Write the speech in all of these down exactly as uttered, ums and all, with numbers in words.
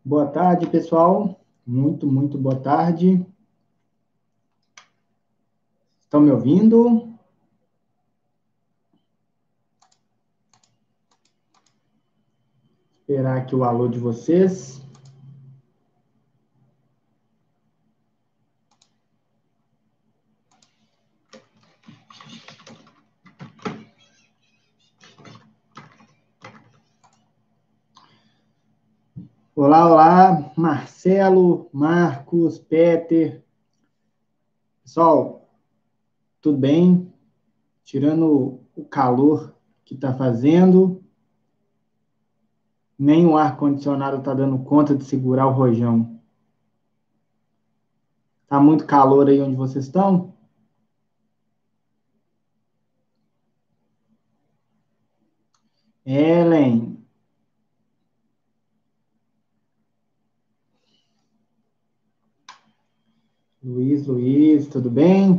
Boa tarde, pessoal. Muito, muito boa tarde. Estão me ouvindo? Esperar aqui o alô de vocês. Olá, olá, Marcelo, Marcos, Peter. Pessoal, tudo bem? Tirando o calor que está fazendo, nem o ar-condicionado está dando conta de segurar o rojão. Está muito calor aí onde vocês estão? Ellen, Luiz, Luiz, tudo bem?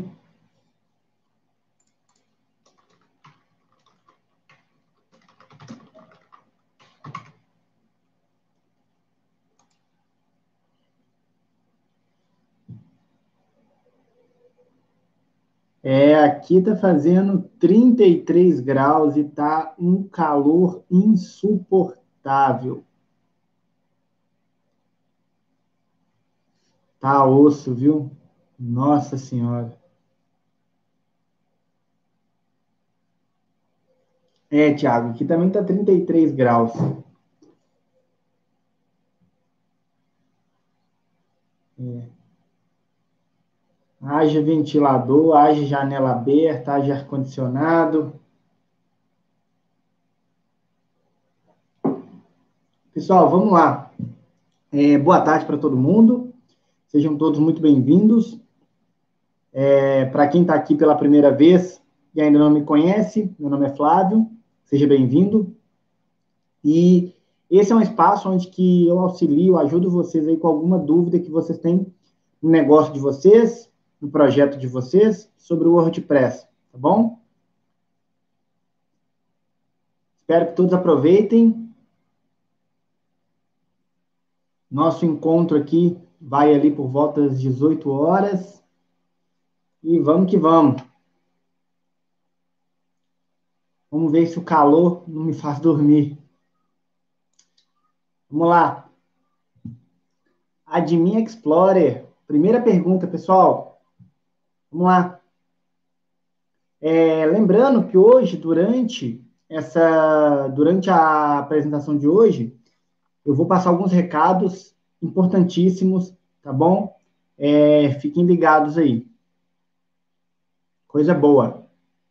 É, aqui tá fazendo trinta e três graus e tá um calor insuportável. Tá osso, viu? Nossa Senhora. É, Thiago, aqui também tá trinta e três graus. É. Haja ventilador, haja janela aberta, haja ar-condicionado. Pessoal, vamos lá. É, boa tarde para todo mundo. Sejam todos muito bem-vindos. É, para quem está aqui pela primeira vez e ainda não me conhece, meu nome é Flávio. Seja bem-vindo. E esse é um espaço onde que eu auxilio, ajudo vocês aí com alguma dúvida que vocês têm no negócio de vocês, no projeto de vocês, sobre o WordPress, tá bom? Espero que todos aproveitem. Nosso encontro aqui vai ali por volta das dezoito horas. E vamos que vamos. Vamos ver se o calor não me faz dormir. Vamos lá. Admin Explorer. Primeira pergunta, pessoal. Vamos lá. É, lembrando que hoje, durante essa, durante a apresentação de hoje, eu vou passar alguns recados importantíssimos, tá bom? É, fiquem ligados aí. Coisa boa.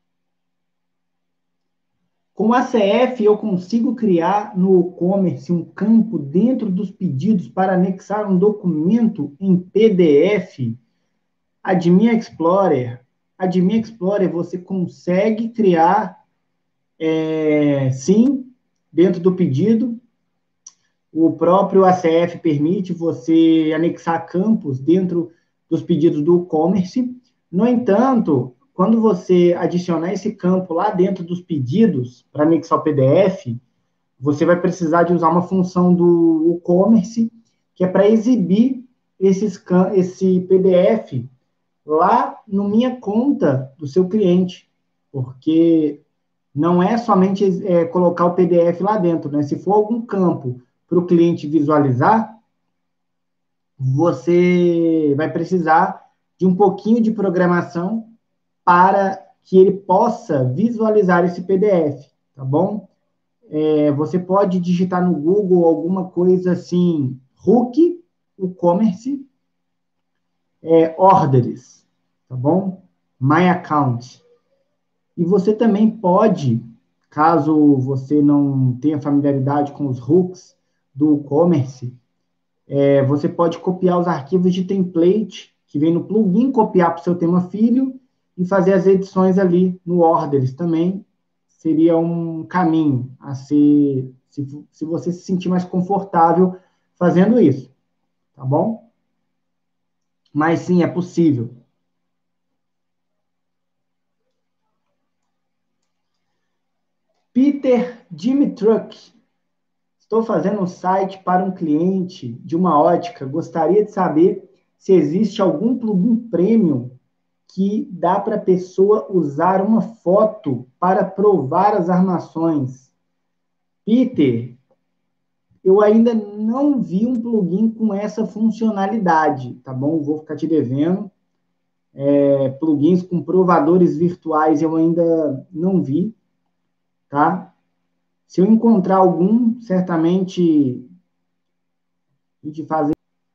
Com o A C F, eu consigo criar no e-commerce um campo dentro dos pedidos para anexar um documento em P D F. Admin Explorer. Admin Explorer, você consegue criar, é, sim, dentro do pedido. O próprio A C F permite você anexar campos dentro dos pedidos do e-commerce. No entanto, quando você adicionar esse campo lá dentro dos pedidos para anexar o P D F, você vai precisar de usar uma função do e-commerce que é para exibir esses, esse P D F lá no minha conta do seu cliente, porque não é somente é, colocar o P D F lá dentro, né? Se for algum campo para o cliente visualizar, você vai precisar de um pouquinho de programação para que ele possa visualizar esse P D F, tá bom? É, você pode digitar no Google alguma coisa assim, Hook, e-commerce, é, orders, tá bom? My account. E você também pode, caso você não tenha familiaridade com os hooks do e-commerce, é, você pode copiar os arquivos de template que vem no plugin, copiar para o seu tema filho e fazer as edições ali no orders também. Seria um caminho a ser, se, se você se sentir mais confortável fazendo isso, tá bom? Mas sim, é possível. Peter Dimitruk. Estou fazendo um site para um cliente de uma ótica. Gostaria de saber se existe algum plugin premium que dá para a pessoa usar uma foto para provar as armações. Peter, eu ainda não vi um plugin com essa funcionalidade, tá bom? Vou ficar te devendo. É, plugins com provadores virtuais eu ainda não vi, tá? Se eu encontrar algum, certamente a gente faz.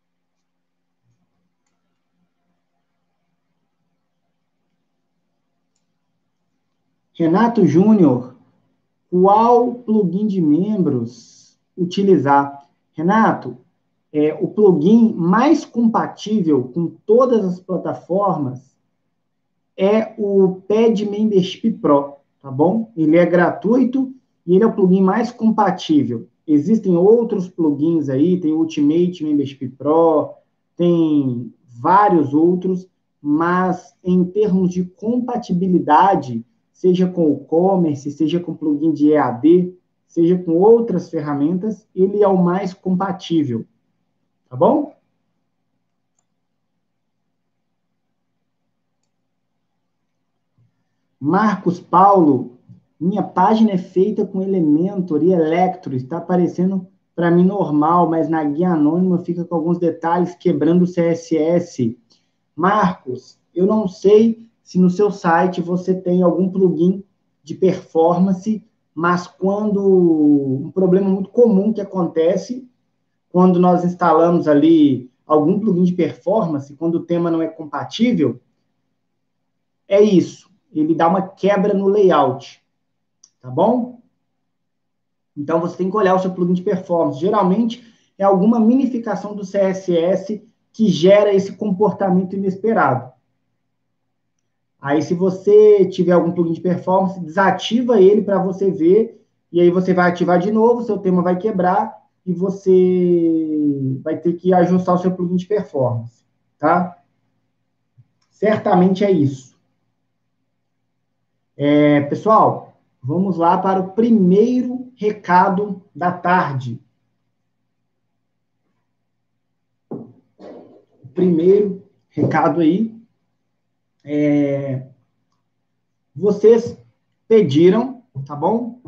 Renato Júnior, qual plugin de membros utilizar? Renato, é, o plugin mais compatível com todas as plataformas é o Pad Membership Pro, tá bom? Ele é gratuito e ele é o plugin mais compatível. Existem outros plugins aí, tem o Ultimate Membership Pro, tem vários outros, mas em termos de compatibilidade, seja com o e-commerce, seja com plugin de E A D, seja com outras ferramentas, ele é o mais compatível, tá bom? Marcos Paulo, minha página é feita com Elementor e Electro, está aparecendo para mim normal, mas na guia anônima fica com alguns detalhes quebrando o C S S. Marcos, eu não sei se no seu site você tem algum plugin de performance, mas quando um problema muito comum que acontece quando nós instalamos ali algum plugin de performance, quando o tema não é compatível, é isso. Ele dá uma quebra no layout, tá bom? Então, você tem que olhar o seu plugin de performance. Geralmente, é alguma minificação do C S S que gera esse comportamento inesperado. Aí, se você tiver algum plugin de performance, desativa ele para você ver, e aí você vai ativar de novo, seu tema vai quebrar, e você vai ter que ajustar o seu plugin de performance, tá? Certamente é isso. É, pessoal, vamos lá para o primeiro recado da tarde. O primeiro recado aí é, vocês pediram, tá bom?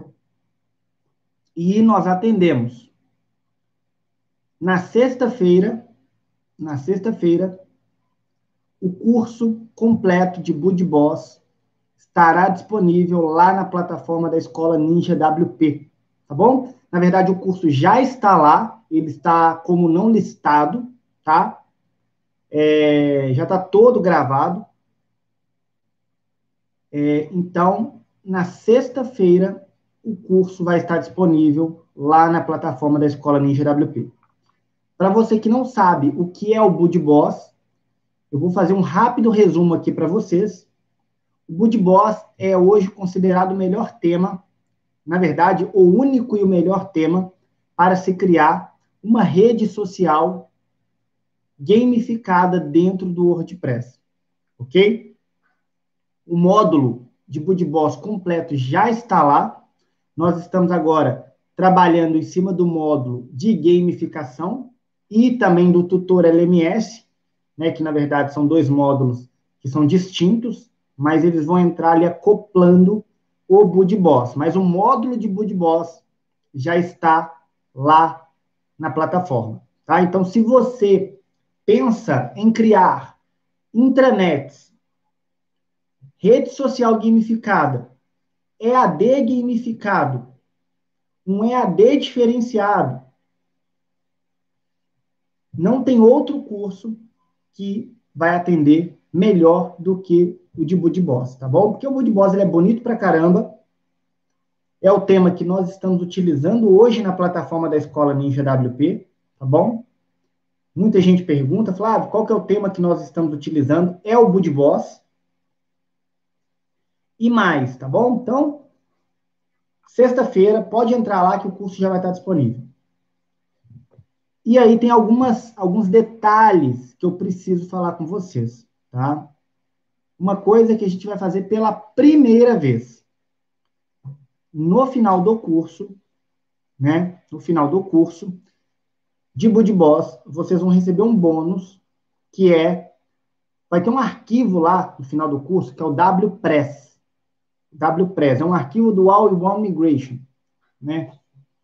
E nós atendemos. Na sexta-feira, na sexta-feira, o curso completo de Bud Boss estará disponível lá na plataforma da Escola Ninja W P, tá bom? Na verdade, o curso já está lá, ele está como não listado, tá? É, já está todo gravado. É, então, na sexta-feira, o curso vai estar disponível lá na plataforma da Escola Ninja W P. Para você que não sabe o que é o Bud Boss, eu vou fazer um rápido resumo aqui para vocês. O Bud Boss é hoje considerado o melhor tema, na verdade, o único e o melhor tema para se criar uma rede social gamificada dentro do WordPress, ok? O módulo de Bud Boss completo já está lá. Nós estamos agora trabalhando em cima do módulo de gamificação e também do tutor L M S, né, que na verdade são dois módulos que são distintos, mas eles vão entrar ali acoplando o Bud Boss. Mas o módulo de Bud Boss já está lá na plataforma, tá? Então, se você pensa em criar intranets, rede social gamificada, E A D gamificado, um E A D diferenciado, não tem outro curso que vai atender melhor do que o de Bud Boss, tá bom? Porque o Bud Boss ele é bonito pra caramba, é o tema que nós estamos utilizando hoje na plataforma da Escola Ninja W P, tá bom? Muita gente pergunta, Flávio, qual que é o tema que nós estamos utilizando? É o Bud Boss. E mais, tá bom? Então, sexta-feira, pode entrar lá que o curso já vai estar disponível. E aí tem algumas, alguns detalhes que eu preciso falar com vocês, tá? Uma coisa que a gente vai fazer pela primeira vez. No final do curso, né, no final do curso de BudBoss, vocês vão receber um bônus, que é, vai ter um arquivo lá no final do curso, que é o WPress. WPress é um arquivo do All-in-One Migration, né?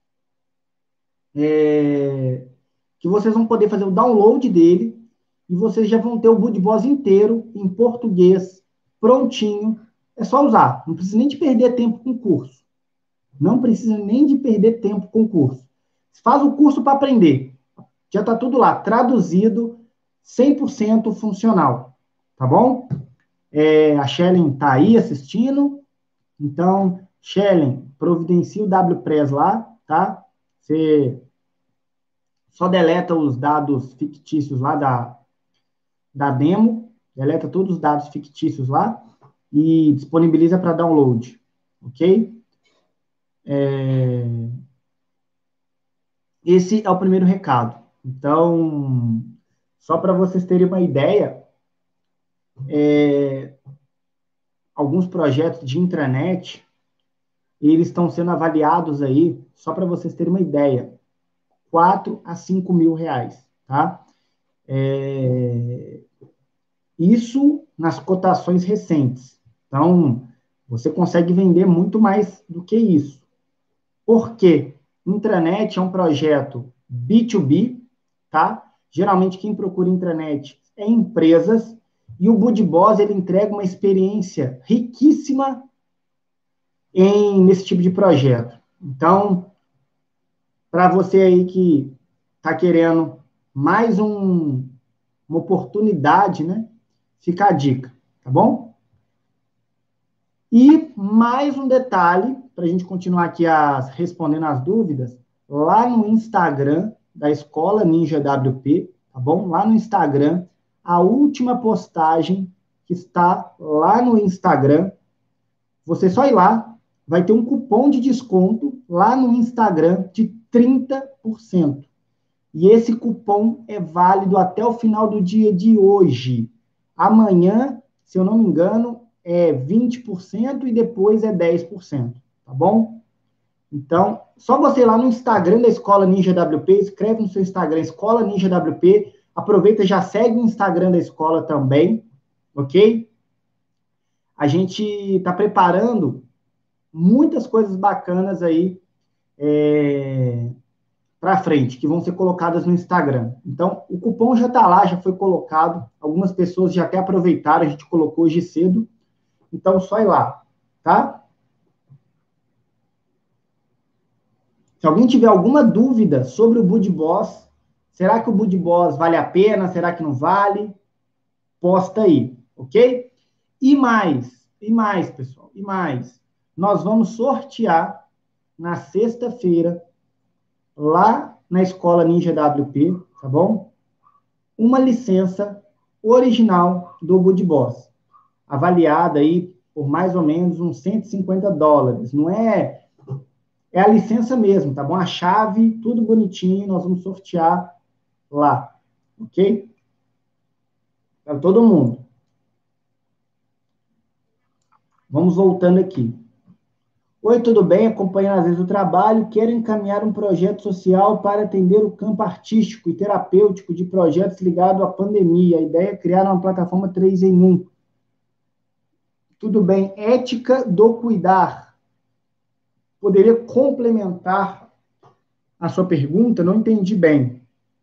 É, que vocês vão poder fazer o download dele e vocês já vão ter o BudBoss inteiro em português, prontinho. É só usar, não precisa nem de perder tempo com o curso. Não precisa nem de perder tempo com o curso. Faz o curso para aprender. Já está tudo lá, traduzido, cem por cento funcional. Tá bom? É, a Shellen está aí assistindo. Então, Shellen, providencia o WPress lá, tá? Você só deleta os dados fictícios lá da, da demo, deleta todos os dados fictícios lá e disponibiliza para download, ok? É... Esse é o primeiro recado. Então, só para vocês terem uma ideia, é... alguns projetos de intranet, eles estão sendo avaliados aí, só para vocês terem uma ideia, quatro a cinco mil reais, tá? É... Isso nas cotações recentes. Então, você consegue vender muito mais do que isso. Por quê? Intranet é um projeto B dois B, tá? Geralmente quem procura intranet é empresas, e o BudBoss ele entrega uma experiência riquíssima em, nesse tipo de projeto. Então, para você aí que está querendo mais um, uma oportunidade, né? Fica a dica, tá bom? E mais um detalhe, para a gente continuar aqui as, respondendo as dúvidas, lá no Instagram da Escola Ninja W P, tá bom? Lá no Instagram, a última postagem que está lá no Instagram, você só ir lá, vai ter um cupom de desconto lá no Instagram de trinta por cento. E esse cupom é válido até o final do dia de hoje. Amanhã, se eu não me engano, é vinte por cento e depois é dez por cento, tá bom? Então, só você ir lá no Instagram da Escola Ninja W P, escreve no seu Instagram Escola Ninja W P, aproveita e já segue o Instagram da escola também, ok? A gente está preparando muitas coisas bacanas aí é, para frente, que vão ser colocadas no Instagram. Então, o cupom já está lá, já foi colocado, algumas pessoas já até aproveitaram, a gente colocou hoje cedo, então só ir lá, tá? Se alguém tiver alguma dúvida sobre o BudBoss, será que o BudBoss vale a pena, será que não vale? Posta aí, ok? E mais, e mais, pessoal, e mais. Nós vamos sortear na sexta-feira, lá na Escola Ninja W P, tá bom? Uma licença original do BudBoss, avaliada aí por mais ou menos uns cento e cinquenta dólares. Não é... É a licença mesmo, tá bom? A chave, tudo bonitinho, nós vamos sortear lá, ok? Para todo mundo. Vamos voltando aqui. Oi, tudo bem? Acompanhando às vezes o trabalho, quero encaminhar um projeto social para atender o campo artístico e terapêutico de projetos ligados à pandemia. A ideia é criar uma plataforma três em um. Tudo bem. Ética do cuidar. Poderia complementar a sua pergunta? Não entendi bem.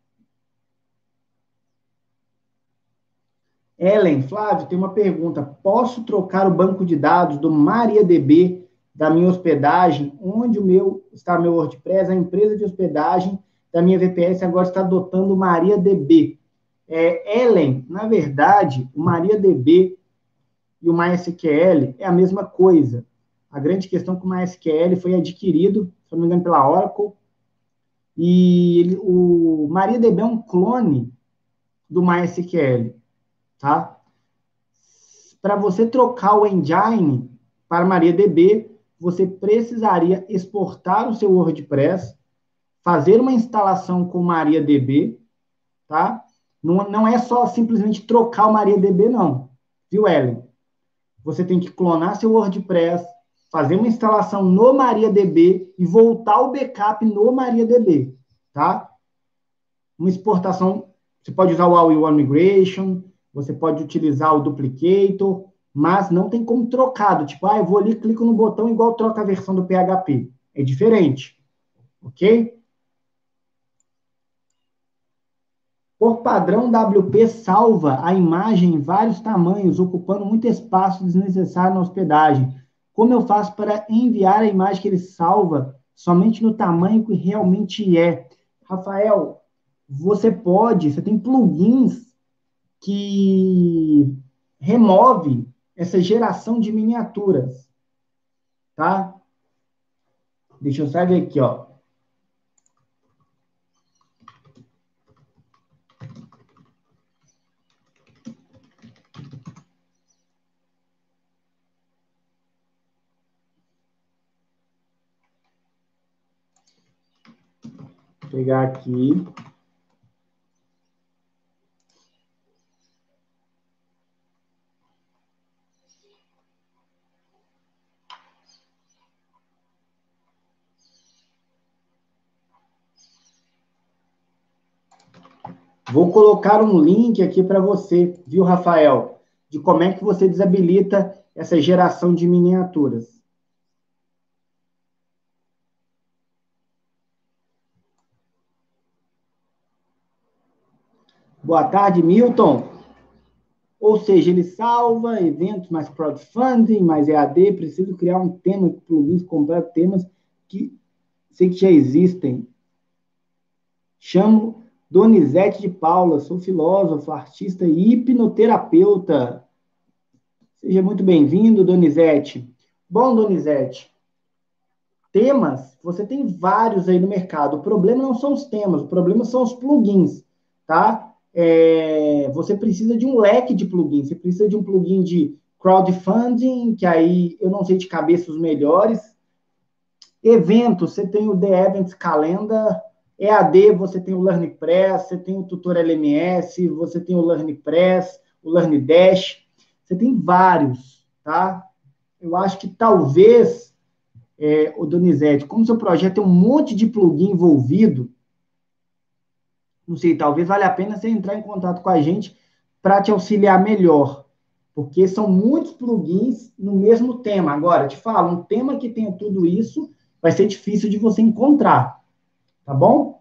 Ellen, Flávio, tem uma pergunta. Posso trocar o banco de dados do MariaDB da minha hospedagem, onde o meu está meu WordPress, a empresa de hospedagem da minha V P S agora está adotando o MariaDB. É, Ellen, na verdade, o MariaDB e o MySQL é a mesma coisa. A grande questão é que o MySQL foi adquirido, se não me engano, pela Oracle, e ele, o MariaDB é um clone do MySQL, tá? Para você trocar o engine para MariaDB, você precisaria exportar o seu WordPress, fazer uma instalação com MariaDB, tá? Não, não é só simplesmente trocar o MariaDB, não. Viu, Ellen? Você tem que clonar seu WordPress, fazer uma instalação no MariaDB e voltar o backup no MariaDB, tá? Uma exportação, você pode usar o all-in-one migration, você pode utilizar o duplicator, mas não tem como trocar, tipo, ah, eu vou ali, clico no botão igual troca a versão do P H P. É diferente, ok? Por padrão, W P salva a imagem em vários tamanhos, ocupando muito espaço desnecessário na hospedagem. Como eu faço para enviar a imagem que ele salva somente no tamanho que realmente é? Rafael, você pode, você tem plugins que remove essa geração de miniaturas, tá? Deixa eu só ver aqui, ó. Vou pegar aqui. Vou colocar um link aqui para você, viu, Rafael? De como é que você desabilita essa geração de miniaturas. Boa tarde, Milton. Ou seja, ele salva eventos mais crowdfunding, mais E A D, preciso criar um tema, plugins, comprar temas que sei que já existem. Chamo Donizete de Paula, sou filósofo, artista e hipnoterapeuta. Seja muito bem-vindo, Donizete. Bom, Donizete, temas, você tem vários aí no mercado. O problema não são os temas, o problema são os plugins, tá? É, você precisa de um leque de plugins. Você precisa de um plugin de crowdfunding, que aí eu não sei de cabeça os melhores. Eventos, você tem o The Events Calendar. E A D, você tem o LearnPress, você tem o Tutor L M S, você tem o LearnPress, o LearnDash. Você tem vários, tá? Eu acho que talvez, é, o Donizete, como seu projeto tem um monte de plugin envolvido, não sei, talvez valha a pena você entrar em contato com a gente para te auxiliar melhor, porque são muitos plugins no mesmo tema. Agora, te falo, um tema que tenha tudo isso vai ser difícil de você encontrar, tá bom?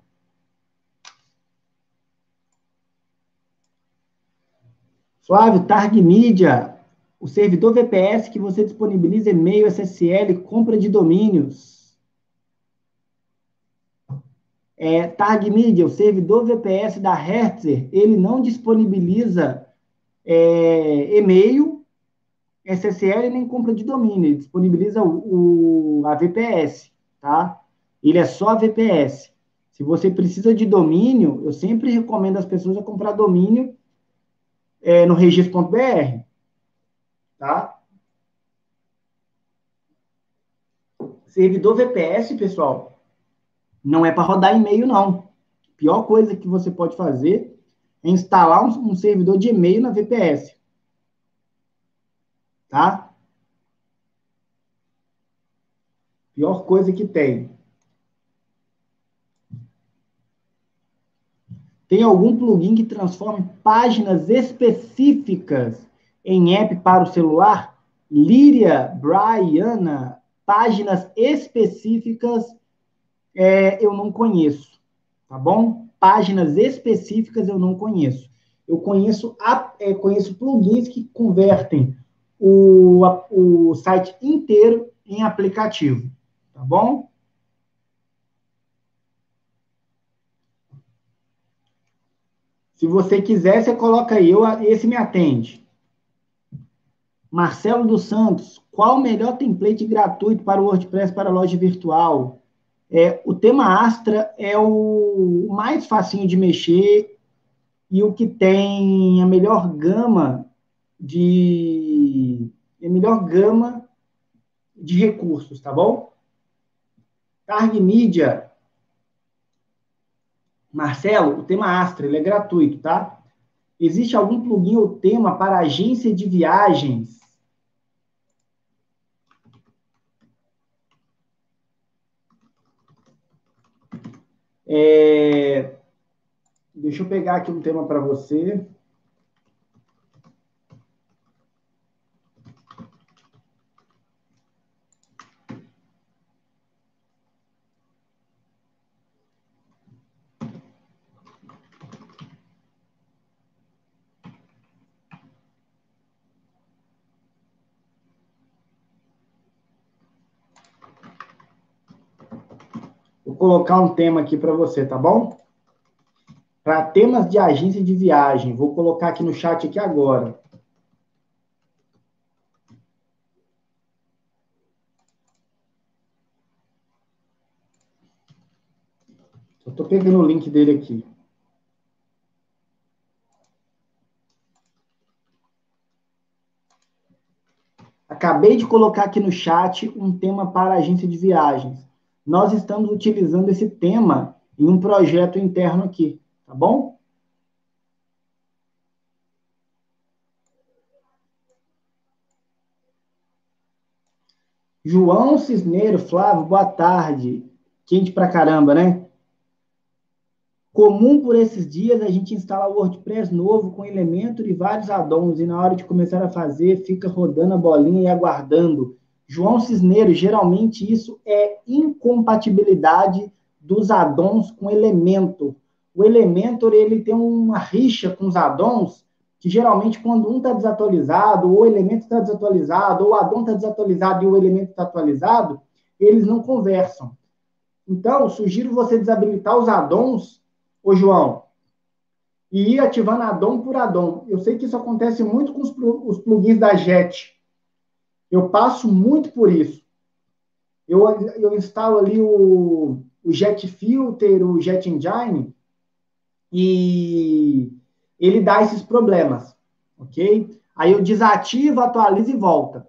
Flávio, Targ Media, o servidor V P S que você disponibiliza e-mail, S S L, compra de domínios. É, Targ Media, o servidor V P S da Hertzer, ele não disponibiliza é, e-mail, S S L nem compra de domínio, ele disponibiliza o, o, a V P S, tá? Ele é só V P S. Se você precisa de domínio, eu sempre recomendo às pessoas a comprar domínio é, no registro ponto b r, tá? Servidor V P S, pessoal, não é para rodar e-mail, não. A pior coisa que você pode fazer é instalar um, um servidor de e-mail na V P S, tá? Pior coisa que tem. Tem algum plugin que transforme páginas específicas em app para o celular? Líria, Briana, páginas específicas, é, eu não conheço, tá bom? Páginas específicas eu não conheço. Eu conheço, é, conheço plugins que convertem o, a, o site inteiro em aplicativo, tá bom? Se você quiser, você coloca aí, eu, esse me atende. Marcelo dos Santos, qual o melhor template gratuito para o WordPress para loja virtual? É, o tema Astra é o mais facinho de mexer e o que tem a melhor gama de a melhor gama de recursos, tá bom? Targ Media, Marcelo, o tema Astra, ele é gratuito, tá? Existe algum plugin ou tema para agência de viagens? É... Deixa eu pegar aqui um tema para você. Vou colocar um tema aqui para você, tá bom? Para temas de agência de viagem. Vou colocar aqui no chat aqui agora. Eu estou pegando o link dele aqui. Acabei de colocar aqui no chat um tema para agência de viagens. Nós estamos utilizando esse tema em um projeto interno aqui, tá bom? João Cisneiro, Flávio, boa tarde. Quente pra caramba, né? Comum por esses dias a gente instalar o WordPress novo com Elementor e vários addons, e na hora de começar a fazer, fica rodando a bolinha e aguardando. João Cisneiro, geralmente isso é incompatibilidade dos addons com Elementor. O Elementor, ele tem uma rixa com os addons, que geralmente quando um está desatualizado, ou o Elementor está desatualizado, ou o addon está desatualizado e o Elementor está atualizado, eles não conversam. Então, sugiro você desabilitar os addons, ô João, e ir ativando addon por addon. Eu sei que isso acontece muito com os, os plugins da Jet. Eu passo muito por isso. Eu, eu instalo ali o, o Jet Filter, o Jet Engine, e ele dá esses problemas, ok? Aí eu desativo, atualizo e volta.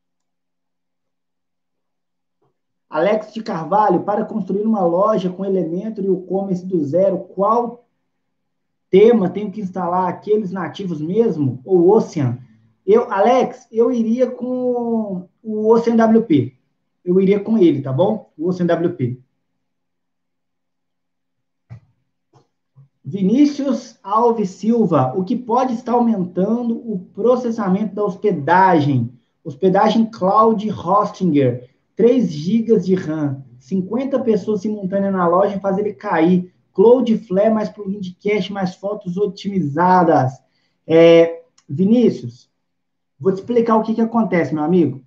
Alex de Carvalho, para construir uma loja com Elementor e o e-commerce do zero, qual tema tenho que instalar? Aqueles nativos mesmo? Ou Ocean? Eu, Alex, eu iria com o Ocean W P. Eu iria com ele, tá bom? O Ocean W P. Vinícius Alves Silva, o que pode estar aumentando o processamento da hospedagem? Hospedagem Cloud Hostinger, três gigas de RAM, cinquenta pessoas simultâneas na loja e fazer ele cair. Cloudflare, mais plugin de cache, mais fotos otimizadas. É, Vinícius, vou te explicar o que, que acontece, meu amigo.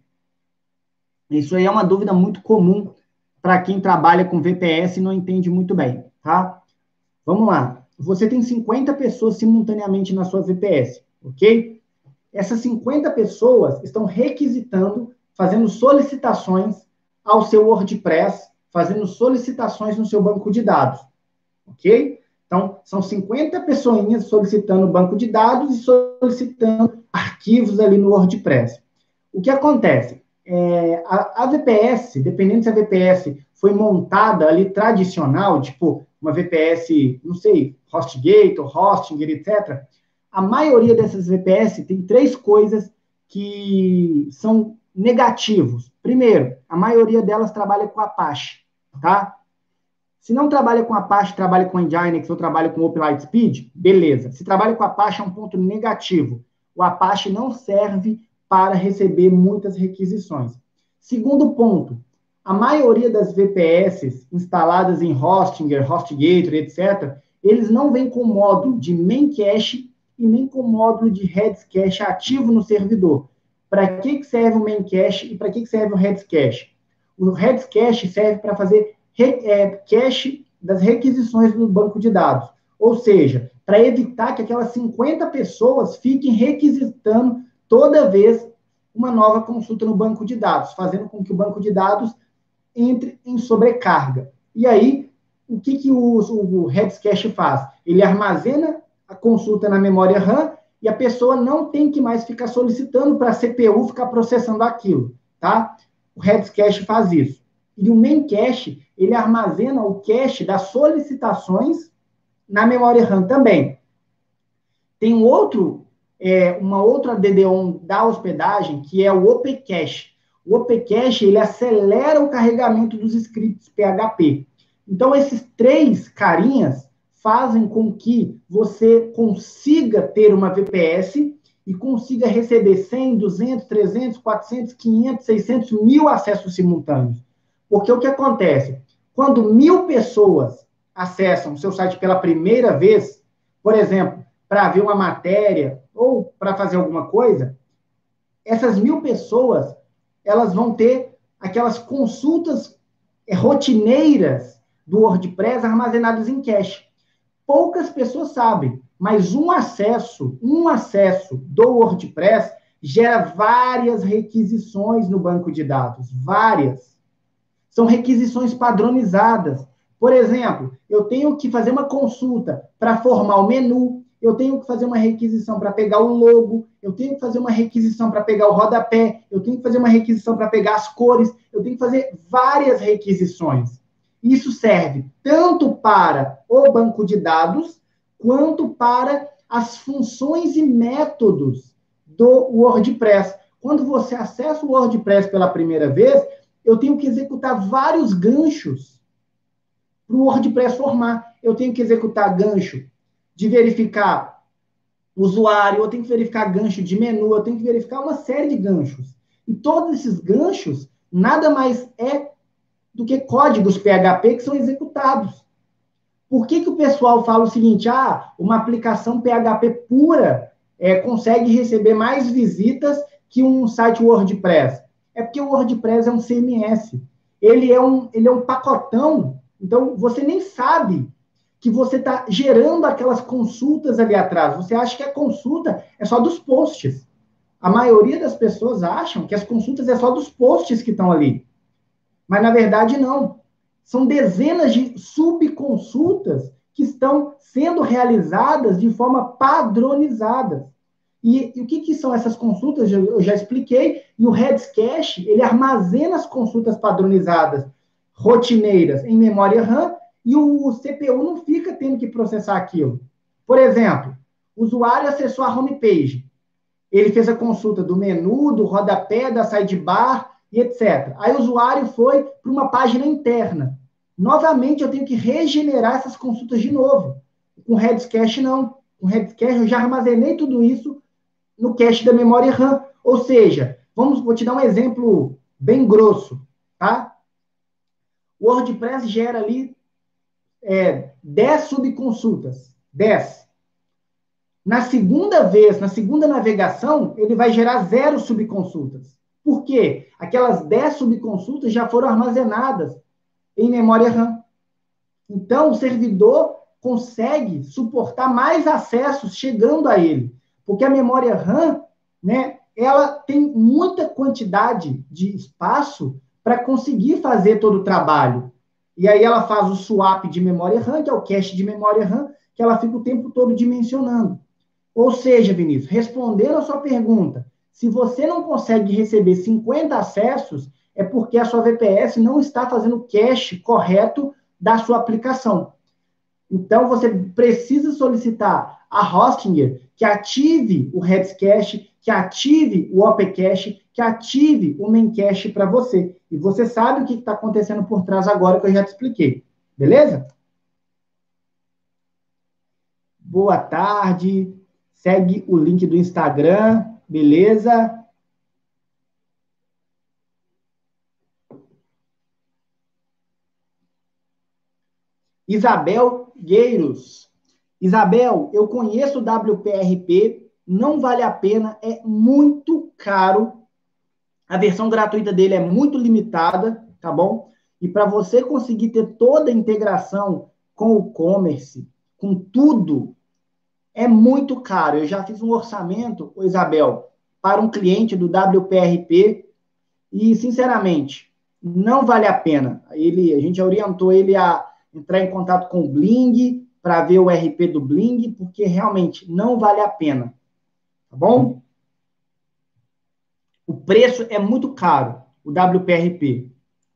Isso aí é uma dúvida muito comum para quem trabalha com V P S e não entende muito bem, tá? Vamos lá. Você tem cinquenta pessoas simultaneamente na sua V P S, ok? Essas cinquenta pessoas estão requisitando, fazendo solicitações ao seu WordPress, fazendo solicitações no seu banco de dados, ok? Então, são cinquenta pessoinhas solicitando banco de dados e solicitando arquivos ali no WordPress. O que acontece? É, a, a V P S, dependendo se a V P S foi montada ali tradicional, tipo uma V P S, não sei, HostGator, Hostinger, etcétera, a maioria dessas V P S tem três coisas que são negativos. Primeiro, a maioria delas trabalha com Apache, tá? Se não trabalha com Apache, trabalha com Nginx ou trabalha com OpenLightspeed, beleza. Se trabalha com Apache, é um ponto negativo. O Apache não serve para receber muitas requisições. Segundo ponto, a maioria das V P S instaladas em Hostinger, HostGator, etcétera, eles não vêm com módulo de main cache e nem com módulo de heads cache ativo no servidor. Para que, que serve o main cache e para que, que serve o heads cache? O heads cache serve para fazer é, cache das requisições do banco de dados. Ou seja, para evitar que aquelas cinquenta pessoas fiquem requisitando toda vez uma nova consulta no banco de dados, fazendo com que o banco de dados entre em sobrecarga. E aí, o que, que o, o heads cache faz? Ele armazena a consulta na memória RAM e a pessoa não tem que mais ficar solicitando para a C P U ficar processando aquilo, tá? O heads cache faz isso. E o main cache, ele armazena o cache das solicitações na memória RAM também. Tem um outro, é, uma outra D D O da hospedagem, que é o O P Cache. O O P Cache, ele acelera o carregamento dos scripts P H P. Então, esses três carinhas fazem com que você consiga ter uma V P S e consiga receber cem, duzentos, trezentos, quatrocentos, quinhentos, seiscentos, mil acessos simultâneos. Porque o que acontece? Quando mil pessoas acessam o seu site pela primeira vez, por exemplo, para ver uma matéria ou para fazer alguma coisa, essas mil pessoas, elas vão ter aquelas consultas rotineiras do WordPress armazenadas em cache. Poucas pessoas sabem, mas um acesso, um acesso do WordPress gera várias requisições no banco de dados, várias. São requisições padronizadas. Por exemplo, eu tenho que fazer uma consulta para formar o menu, eu tenho que fazer uma requisição para pegar o logo, eu tenho que fazer uma requisição para pegar o rodapé, eu tenho que fazer uma requisição para pegar as cores, eu tenho que fazer várias requisições. Isso serve tanto para o banco de dados, quanto para as funções e métodos do WordPress. Quando você acessa o WordPress pela primeira vez, eu tenho que executar vários ganchos para o WordPress formar. Eu tenho que executar gancho de verificar usuário, eu tenho que verificar gancho de menu, eu tenho que verificar uma série de ganchos. E todos esses ganchos nada mais é do que códigos P H P que são executados. Por que que o pessoal fala o seguinte, ah, uma aplicação P H P pura é, consegue receber mais visitas que um site WordPress? É porque o WordPress é um C M S. Ele é um, ele é um pacotão, então você nem sabe que você está gerando aquelas consultas ali atrás. Você acha que a consulta é só dos posts. A maioria das pessoas acham que as consultas é só dos posts que estão ali. Mas, na verdade, não. São dezenas de subconsultas que estão sendo realizadas de forma padronizada. E, e o que, que são essas consultas? Eu já expliquei. E o Redis Cache, ele armazena as consultas padronizadas, rotineiras, em memória RAM, e o C P U não fica tendo que processar aquilo. Por exemplo, o usuário acessou a homepage. Ele fez a consulta do menu, do rodapé, da sidebar, e etcétera. Aí o usuário foi para uma página interna. Novamente, eu tenho que regenerar essas consultas de novo. Com o Redis Cache, não. Com o Redis Cache, eu já armazenei tudo isso no cache da memória RAM. Ou seja, vamos, vou te dar um exemplo bem grosso, tá? O WordPress gera ali é, dez subconsultas. dez. Na segunda vez, na segunda navegação, ele vai gerar zero subconsultas. Por quê? Aquelas dez subconsultas já foram armazenadas em memória RAM. Então, o servidor consegue suportar mais acessos chegando a ele. Porque a memória RAM, né, ela tem muita quantidade de espaço para conseguir fazer todo o trabalho. E aí ela faz o swap de memória RAM, que é o cache de memória RAM, que ela fica o tempo todo dimensionando. Ou seja, Vinícius, respondendo a sua pergunta, se você não consegue receber cinquenta acessos, é porque a sua V P S não está fazendo o cache correto da sua aplicação. Então, você precisa solicitar a Hostinger que ative o Redis Cache, que ative o O P Cache, que ative o Memcache para você. E você sabe o que está acontecendo por trás agora que eu já te expliquei. Beleza? Boa tarde. Segue o link do Instagram, beleza? Isabel Gueiros. Isabel, eu conheço o W P R P, não vale a pena, é muito caro. A versão gratuita dele é muito limitada, tá bom? E para você conseguir ter toda a integração com o e-commerce, com tudo, é muito caro. Eu já fiz um orçamento, Isabel, para um cliente do W P R P e, sinceramente, não vale a pena. Ele, a gente orientou ele a entrar em contato com o Bling para ver o R P do Bling, porque realmente não vale a pena. Tá bom? O preço é muito caro, o W P R P.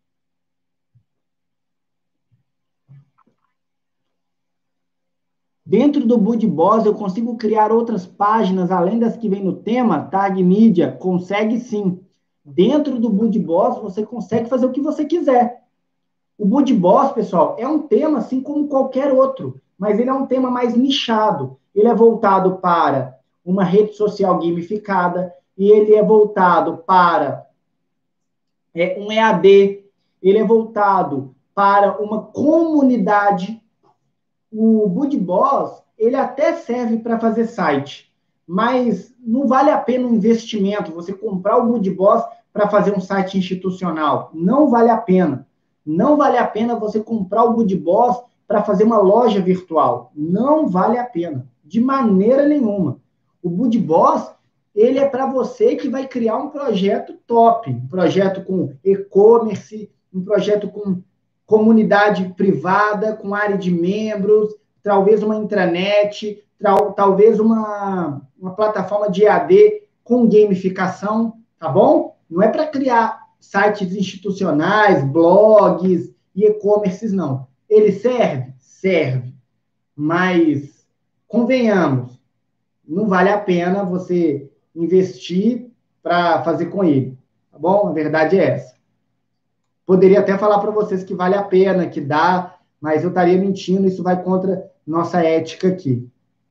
Dentro do Budboss, eu consigo criar outras páginas, além das que vem no tema, Tag Media, consegue sim. Dentro do Budboss, você consegue fazer o que você quiser. O Bud Boss, pessoal, é um tema assim como qualquer outro, mas ele é um tema mais nichado. Ele é voltado para uma rede social gamificada e ele é voltado para é, um E A D, ele é voltado para uma comunidade. O Bud Boss, ele até serve para fazer site, mas não vale a pena um investimento, você comprar o Bud Boss para fazer um site institucional. Não vale a pena. Não vale a pena você comprar o Bud Boss para fazer uma loja virtual. Não vale a pena, de maneira nenhuma. O Bud Boss, ele é para você que vai criar um projeto top, um projeto com e-commerce, um projeto com comunidade privada, com área de membros, talvez uma intranet, tal, talvez uma, uma plataforma de E A D com gamificação, tá bom? Não é para criar sites institucionais, blogs e e-commerces, não. Ele serve? Serve. Mas, convenhamos, não vale a pena você investir para fazer com ele, tá bom? A verdade é essa. Poderia até falar para vocês que vale a pena, que dá, mas eu estaria mentindo, isso vai contra nossa ética aqui.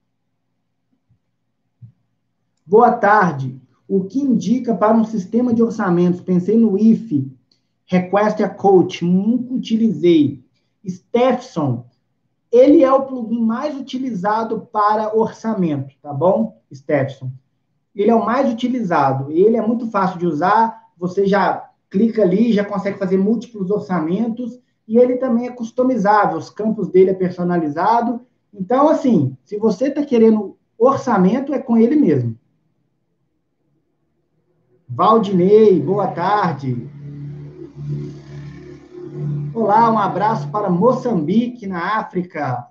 Boa tarde. O que indica para um sistema de orçamentos? Pensei no I F, Request a Coach, nunca utilizei. Stepson, ele é o plugin mais utilizado para orçamento, tá bom? Stepson. Ele é o mais utilizado. Ele é muito fácil de usar, você já clica ali, já consegue fazer múltiplos orçamentos, e ele também é customizável, os campos dele é personalizado. Então, assim, se você está querendo orçamento, é com ele mesmo. Valdinei, boa tarde. Olá, um abraço para Moçambique, na África.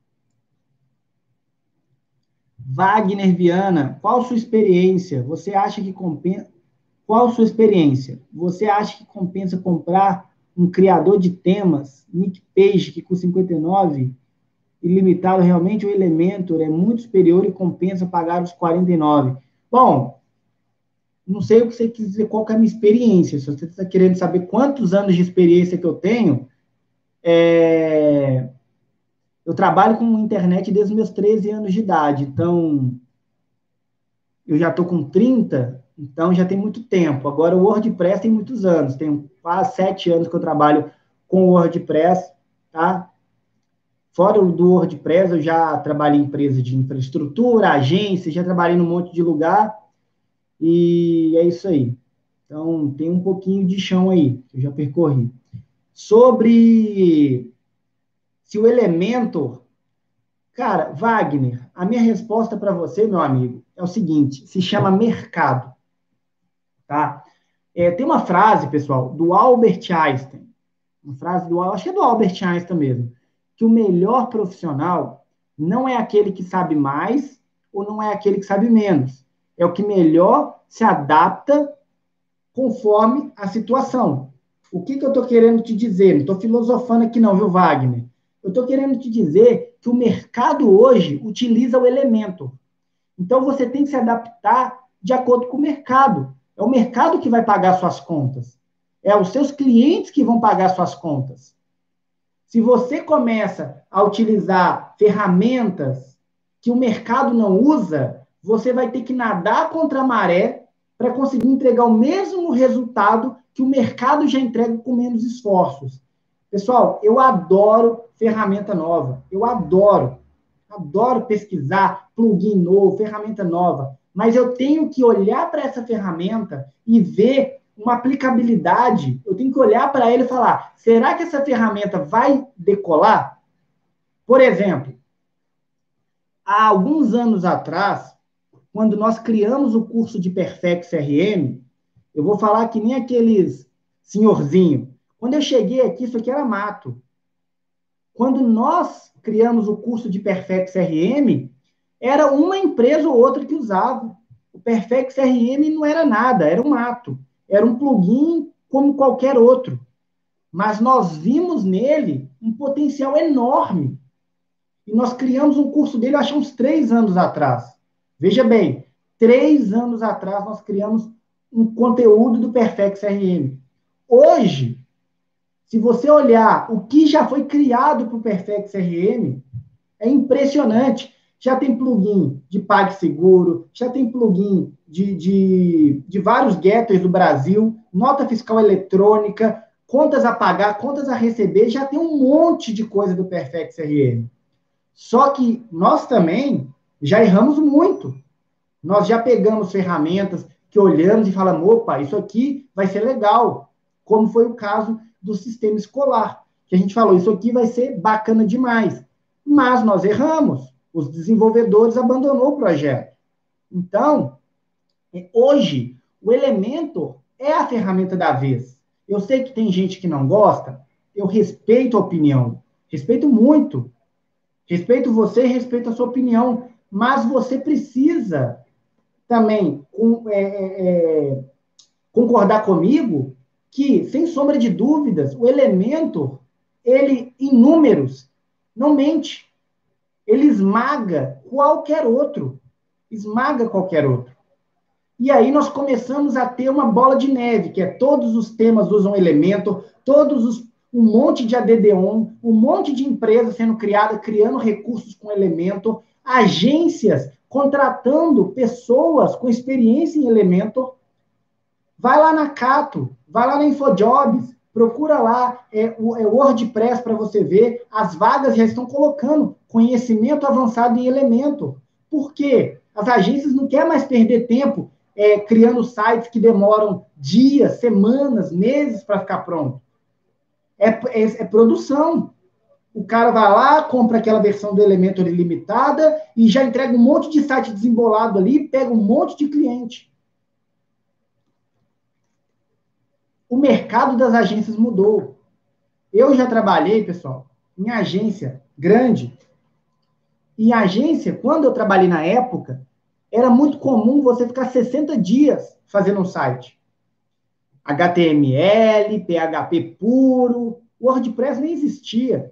Wagner Viana, qual sua experiência? Você acha que compensa? Qual sua experiência? Você acha que compensa comprar um criador de temas, Nick Page, que custa cinquenta e nove reais, ilimitado? Realmente o Elementor é muito superior e compensa pagar os quarenta e nove reais. Bom, não sei o que você quis dizer, qual que é a minha experiência. Se você está querendo saber quantos anos de experiência que eu tenho, é... eu trabalho com internet desde os meus treze anos de idade. Então, eu já estou com trinta, então já tem muito tempo. Agora, o WordPress tem muitos anos. Tem quase sete anos que eu trabalho com o WordPress, tá? Fora do WordPress, eu já trabalhei em empresa de infraestrutura, agência, já trabalhei num monte de lugar. E é isso aí. Então, tem um pouquinho de chão aí, que eu já percorri. Sobre se o Elementor... Cara, Wagner, a minha resposta para você, meu amigo, é o seguinte, se chama mercado, tá? É, tem uma frase, pessoal, do Albert Einstein, uma frase do, acho que é do Albert Einstein mesmo, que o melhor profissional não é aquele que sabe mais ou não é aquele que sabe menos, é o que melhor se adapta conforme a situação. O que, que eu estou querendo te dizer? Não estou filosofando aqui não, viu, Wagner? Eu estou querendo te dizer que o mercado hoje utiliza o Elementor. Então, você tem que se adaptar de acordo com o mercado. É o mercado que vai pagar suas contas. É os seus clientes que vão pagar suas contas. Se você começa a utilizar ferramentas que o mercado não usa, você vai ter que nadar contra a maré para conseguir entregar o mesmo resultado que o mercado já entrega com menos esforços. Pessoal, eu adoro ferramenta nova. Eu adoro. Adoro pesquisar plugin novo, ferramenta nova. Mas eu tenho que olhar para essa ferramenta e ver uma aplicabilidade. Eu tenho que olhar para ele e falar, será que essa ferramenta vai decolar? Por exemplo, há alguns anos atrás, quando nós criamos o curso de Perfect C R M, eu vou falar que nem aqueles senhorzinho. Quando eu cheguei aqui, isso aqui era mato. Quando nós criamos o curso de Perfect C R M, era uma empresa ou outra que usava. O Perfect C R M não era nada, era um mato. Era um plugin como qualquer outro. Mas nós vimos nele um potencial enorme. E nós criamos um curso dele, acho, uns três anos atrás. Veja bem, três anos atrás nós criamos um conteúdo do Perfect C R M. Hoje, Se você olhar o que já foi criado para o Perfect C R M, é impressionante. Já tem plugin de PagSeguro, já tem plugin de, de, de vários getters do Brasil, nota fiscal eletrônica, contas a pagar, contas a receber, já tem um monte de coisa do Perfect C R M. Só que nós também já erramos muito. Nós já pegamos ferramentas que olhamos e falamos, opa, isso aqui vai ser legal, como foi o caso do sistema escolar, que a gente falou, isso aqui vai ser bacana demais. Mas nós erramos, os desenvolvedores abandonou o projeto. Então, hoje, o Elementor é a ferramenta da vez. Eu sei que tem gente que não gosta, eu respeito a opinião, respeito muito, respeito você e respeito a sua opinião, mas você precisa também com, é, é, concordar comigo que, sem sombra de dúvidas, o Elementor, ele, em números, não mente. Ele esmaga qualquer outro. Esmaga qualquer outro. E aí nós começamos a ter uma bola de neve, que é todos os temas usam Elementor, todos os, um monte de A D D on, um monte de empresas sendo criada, criando recursos com Elementor, agências contratando pessoas com experiência em Elementor. Vai lá na Cato, vai lá na InfoJobs, procura lá é, o é WordPress para você ver, as vagas já estão colocando conhecimento avançado em Elementor. Por quê? As agências não querem mais perder tempo é, criando sites que demoram dias, semanas, meses para ficar pronto. É, é, é produção. O cara vai lá, compra aquela versão do Elementor ilimitada e já entrega um monte de site desembolado ali, pega um monte de cliente. O mercado das agências mudou. Eu já trabalhei, pessoal, em agência grande. E agência, quando eu trabalhei na época, era muito comum você ficar sessenta dias fazendo um site. H T M L, P H P puro, WordPress nem existia.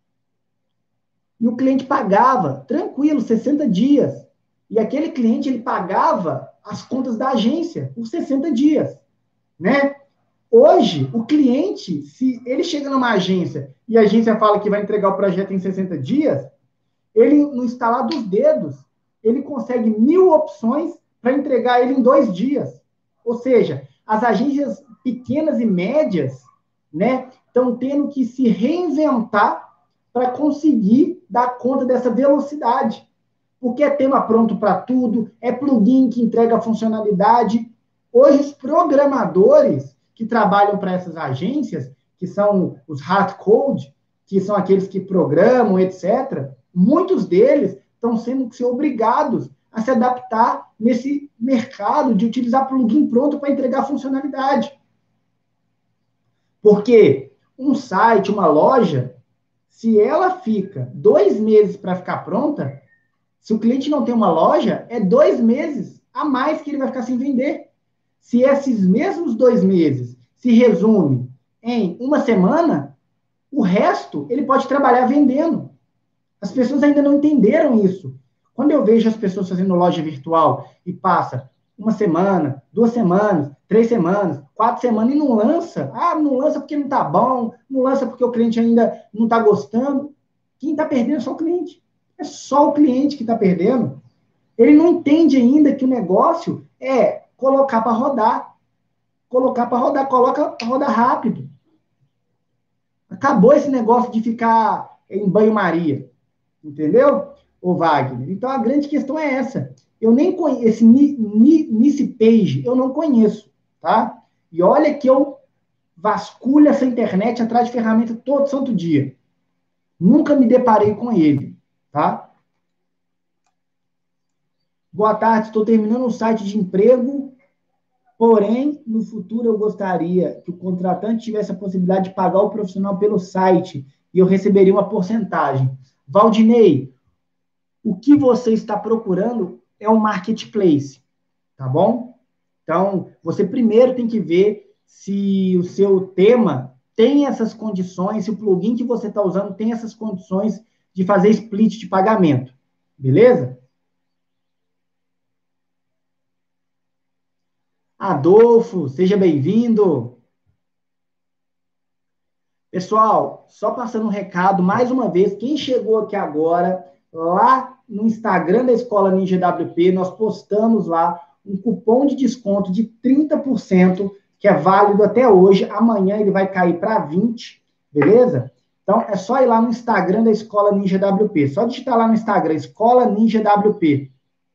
E o cliente pagava, tranquilo, sessenta dias. E aquele cliente, ele pagava as contas da agência por sessenta dias, né? Hoje, o cliente, se ele chega numa agência e a agência fala que vai entregar o projeto em sessenta dias, ele, no estalar dos dedos, ele consegue mil opções para entregar ele em dois dias. Ou seja, as agências pequenas e médias, né, estão tendo que se reinventar para conseguir dar conta dessa velocidade. Porque é tema pronto para tudo, é plugin que entrega a funcionalidade. Hoje, os programadores que trabalham para essas agências, que são os hard code, que são aqueles que programam, etcétera, muitos deles estão sendo que ser obrigados a se adaptar nesse mercado de utilizar plugin pronto para entregar funcionalidade. Porque um site, uma loja, se ela fica dois meses para ficar pronta, se o cliente não tem uma loja, é dois meses a mais que ele vai ficar sem vender. Se esses mesmos dois meses se resume em uma semana, o resto ele pode trabalhar vendendo. As pessoas ainda não entenderam isso. Quando eu vejo as pessoas fazendo loja virtual e passa uma semana, duas semanas, três semanas, quatro semanas e não lança, ah, não lança porque não está bom, não lança porque o cliente ainda não está gostando, quem está perdendo é só o cliente. É só o cliente que está perdendo. Ele não entende ainda que o negócio é colocar para rodar. Colocar para rodar, coloca para rodar rápido. Acabou esse negócio de ficar em banho-maria. Entendeu? Ô Wagner. Então a grande questão é essa. Eu nem conheço, esse Nice Page, eu não conheço, tá? E olha que eu vasculho essa internet atrás de ferramenta todo santo dia. Nunca me deparei com ele, tá? Boa tarde, estou terminando um site de emprego, porém, no futuro eu gostaria que o contratante tivesse a possibilidade de pagar o profissional pelo site e eu receberia uma porcentagem. Valdinei, o que você está procurando é um marketplace, tá bom? Então, você primeiro tem que ver se o seu tema tem essas condições, se o plugin que você está usando tem essas condições de fazer split de pagamento, beleza? Adolfo, seja bem-vindo. Pessoal, só passando um recado, mais uma vez, quem chegou aqui agora, lá no Instagram da Escola Ninja W P, nós postamos lá um cupom de desconto de trinta por cento, que é válido até hoje. Amanhã ele vai cair para vinte por cento, beleza? Então, é só ir lá no Instagram da Escola Ninja W P. Só digitar lá no Instagram, Escola Ninja W P.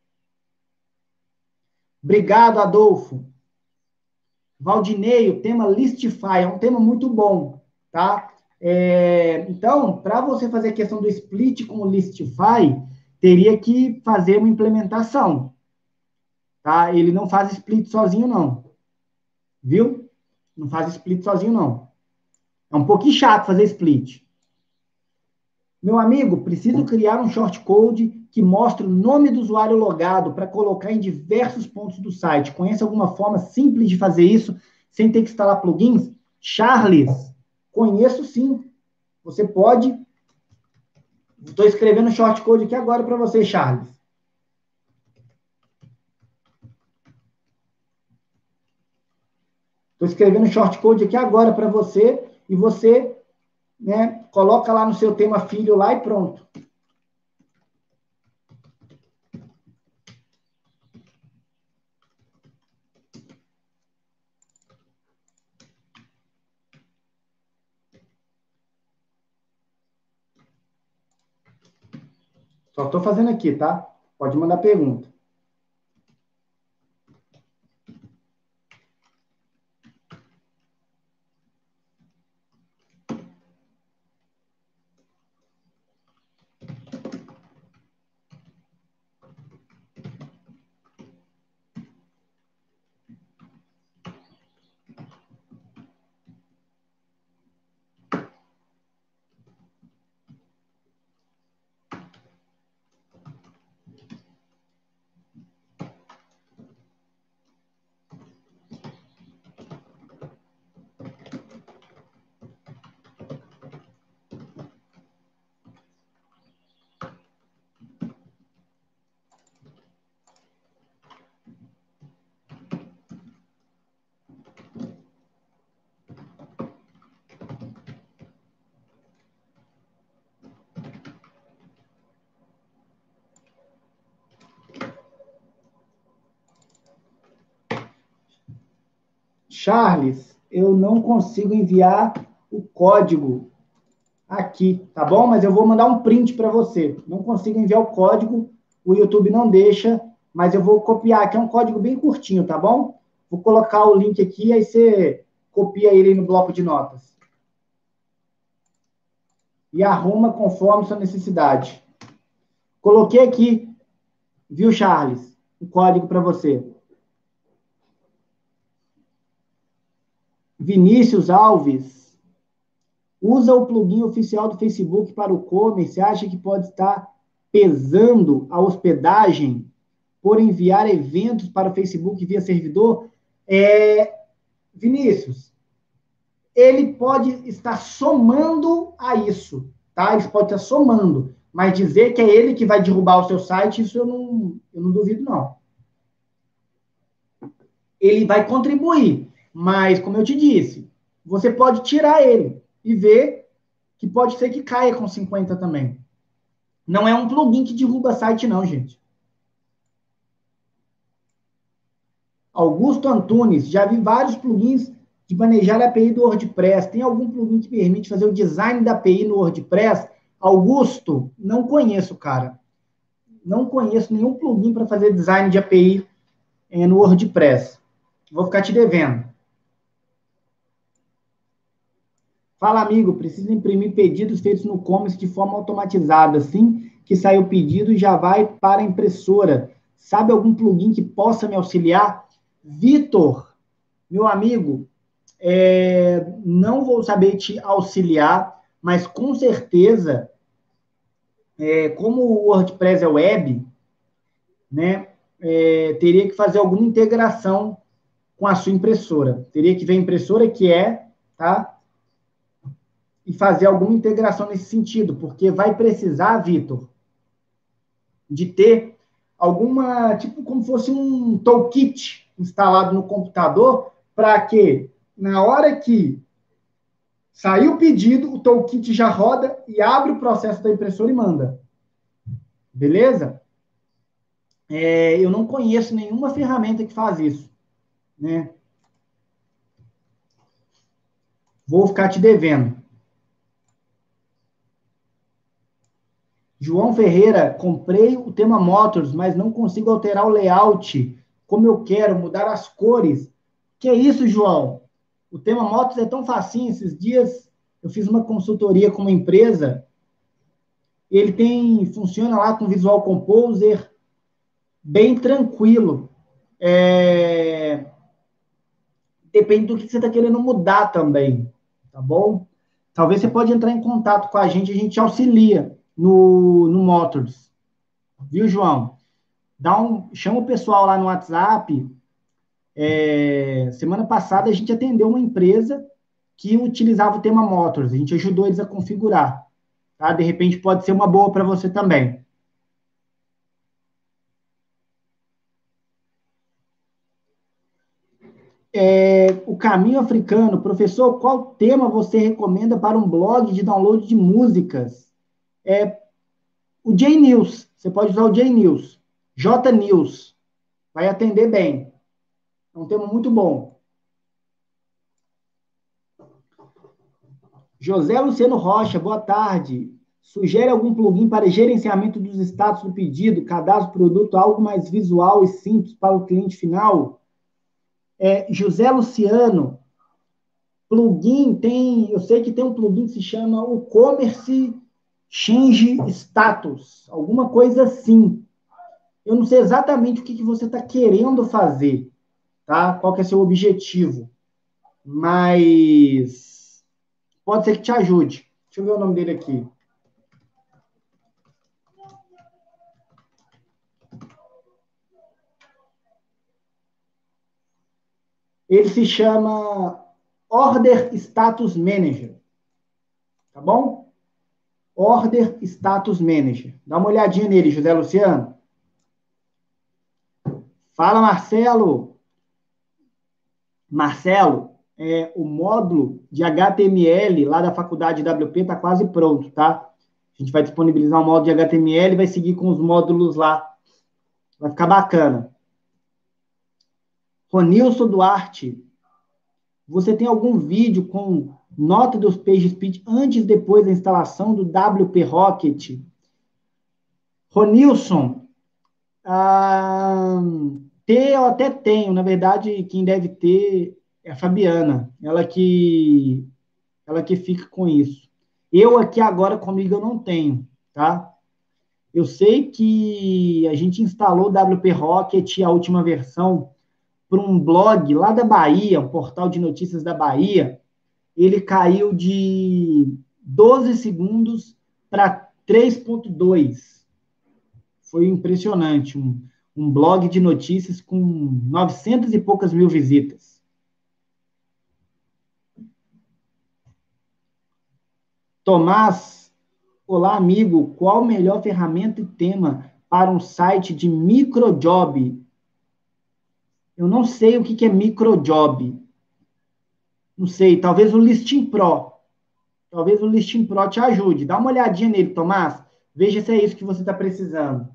Obrigado, Adolfo. Valdinei, o tema Listify é um tema muito bom, tá? É, então, para você fazer a questão do split com o Listify, teria que fazer uma implementação, tá? Ele não faz split sozinho, não. Viu? Não faz split sozinho, não. É um pouquinho chato fazer split. Meu amigo, preciso criar um shortcode que mostre o nome do usuário logado para colocar em diversos pontos do site. Conhece alguma forma simples de fazer isso sem ter que instalar plugins? Charles, conheço sim. Você pode. Estou escrevendo um shortcode aqui agora para você, Charles. Estou escrevendo um shortcode aqui agora para você e você, né, coloca lá no seu tema filho lá e pronto. Só estou fazendo aqui, tá? Pode mandar pergunta. Charles, eu não consigo enviar o código aqui, tá bom? Mas eu vou mandar um print para você. Não consigo enviar o código, o YouTube não deixa, mas eu vou copiar aqui, é um código bem curtinho, tá bom? Vou colocar o link aqui, aí você copia ele no bloco de notas. E arruma conforme sua necessidade. Coloquei aqui, viu, Charles? O código para você. Vinícius Alves. Usa o plugin oficial do Facebook para o e-commerce. Acha que pode estar pesando a hospedagem por enviar eventos para o Facebook via servidor? É, Vinícius, ele pode estar somando a isso, tá? Ele pode estar somando, mas dizer que é ele que vai derrubar o seu site, isso eu não, eu não duvido, não. Ele vai contribuir, mas, como eu te disse, você pode tirar ele e ver que pode ser que caia com cinquenta também. Não é um plugin que derruba site, não, gente. Augusto Antunes, já vi vários plugins de manejar a A P I do WordPress. Tem algum plugin que permite fazer o design da A P I no WordPress? Augusto, não conheço, cara. Não conheço nenhum plugin para fazer design de A P I eh, no WordPress. Vou ficar te devendo. Fala, amigo, preciso imprimir pedidos feitos no e-commerce de forma automatizada. Assim que sair o pedido, já vai para a impressora. Sabe algum plugin que possa me auxiliar? Vitor, meu amigo, é, não vou saber te auxiliar, mas com certeza, é, como o WordPress é web, né, é, teria que fazer alguma integração com a sua impressora. Teria que ver a impressora que é, tá? E fazer alguma integração nesse sentido, porque vai precisar, Vitor, de ter alguma, tipo como fosse um toolkit instalado no computador, para que, na hora que Saiu o pedido, o toolkit já roda e abre o processo da impressora e manda. Beleza? É, eu não conheço nenhuma ferramenta que faz isso, né? Vou ficar te devendo. João Ferreira, comprei o tema Motors, mas não consigo alterar o layout como eu quero, mudar as cores. Que é isso, João? O tema Motors é tão facinho. Esses dias eu fiz uma consultoria com uma empresa. Ele tem, funciona lá com Visual Composer, bem tranquilo. É, depende do que você está querendo mudar também, tá bom? Talvez você pode entrar em contato com a gente, a gente auxilia no, no Motors. Viu, João? Dá um, chama o pessoal lá no WhatsApp. É, semana passada a gente atendeu uma empresa que utilizava o tema Motors. A gente ajudou eles a configurar. Tá? De repente pode ser uma boa para você também. É, o Caminho Africano. Professor, qual tema você recomenda para um blog de download de músicas? É, o J-News. Você pode usar o J-News. J-News. Vai atender bem. É um tema muito bom. José Luciano Rocha, boa tarde. Sugere algum plugin para gerenciamento dos status do pedido, cadastro do produto, algo mais visual e simples para o cliente final? É, José Luciano, plugin tem, eu sei que tem um plugin que se chama o Commerce Change Status, alguma coisa assim. Eu não sei exatamente o que, que você está querendo fazer, tá? Qual que é seu objetivo, mas pode ser que te ajude. Deixa eu ver o nome dele aqui. Ele se chama Order Status Manager, tá bom? Order Status Manager. Dá uma olhadinha nele, José Luciano. Fala, Marcelo. Marcelo, é, o módulo de H T M L lá da faculdade W P está quase pronto, tá? A gente vai disponibilizar um módulo de H T M L e vai seguir com os módulos lá. Vai ficar bacana. Ronilson Duarte, você tem algum vídeo com nota dos PageSpeed antes e depois da instalação do W P Rocket? Ronilson, ah, ter eu até tenho, na verdade, quem deve ter é a Fabiana, ela que, ela que fica com isso. Eu aqui agora comigo eu não tenho, tá? Eu sei que a gente instalou o W P Rocket, a última versão, para um blog lá da Bahia, um portal de notícias da Bahia. Ele caiu de doze segundos para três ponto dois. Foi impressionante. Um, um blog de notícias com novecentas e poucas mil visitas. Tomás, olá, amigo. Qual a melhor ferramenta e tema para um site de microjob? Eu não sei o que é microjob. Não sei, talvez o Listing Pro. Talvez o Listing Pro te ajude. Dá uma olhadinha nele, Tomás. Veja se é isso que você está precisando.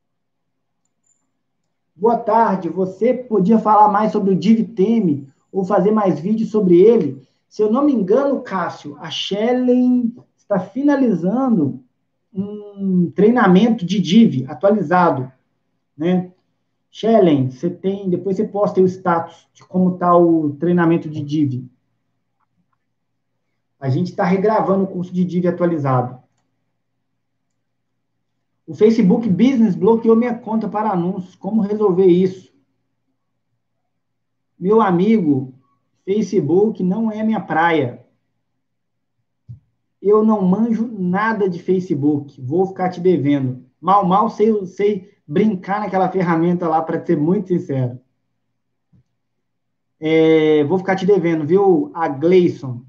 Boa tarde. Você podia falar mais sobre o DivTeme ou fazer mais vídeos sobre ele? Se eu não me engano, Cássio, a Shellen está finalizando um treinamento de Div atualizado, né? Shellen, você tem, depois você posta aí o status de como está o treinamento de Div. A gente está regravando o curso de Div atualizado. O Facebook Business bloqueou minha conta para anúncios. Como resolver isso? Meu amigo, Facebook não é minha praia. Eu não manjo nada de Facebook. Vou ficar te devendo. Mal, mal sei, sei brincar naquela ferramenta lá, para ser muito sincero. É, vou ficar te devendo, viu, a Gleison?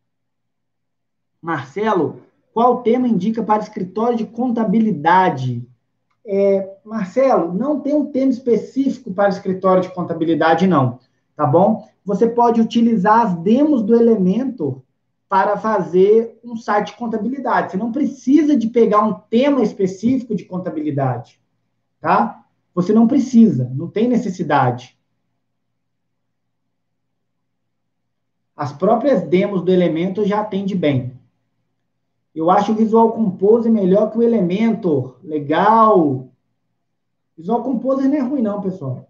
Marcelo, qual tema indica para escritório de contabilidade? É, Marcelo, não tem um tema específico para escritório de contabilidade, não, tá bom? Você pode utilizar as demos do Elementor para fazer um site de contabilidade. Você não precisa de pegar um tema específico de contabilidade, tá? Você não precisa, não tem necessidade. As próprias demos do Elementor já atende bem. Eu acho o Visual Composer melhor que o Elementor. Legal. Visual Composer não é ruim não, pessoal.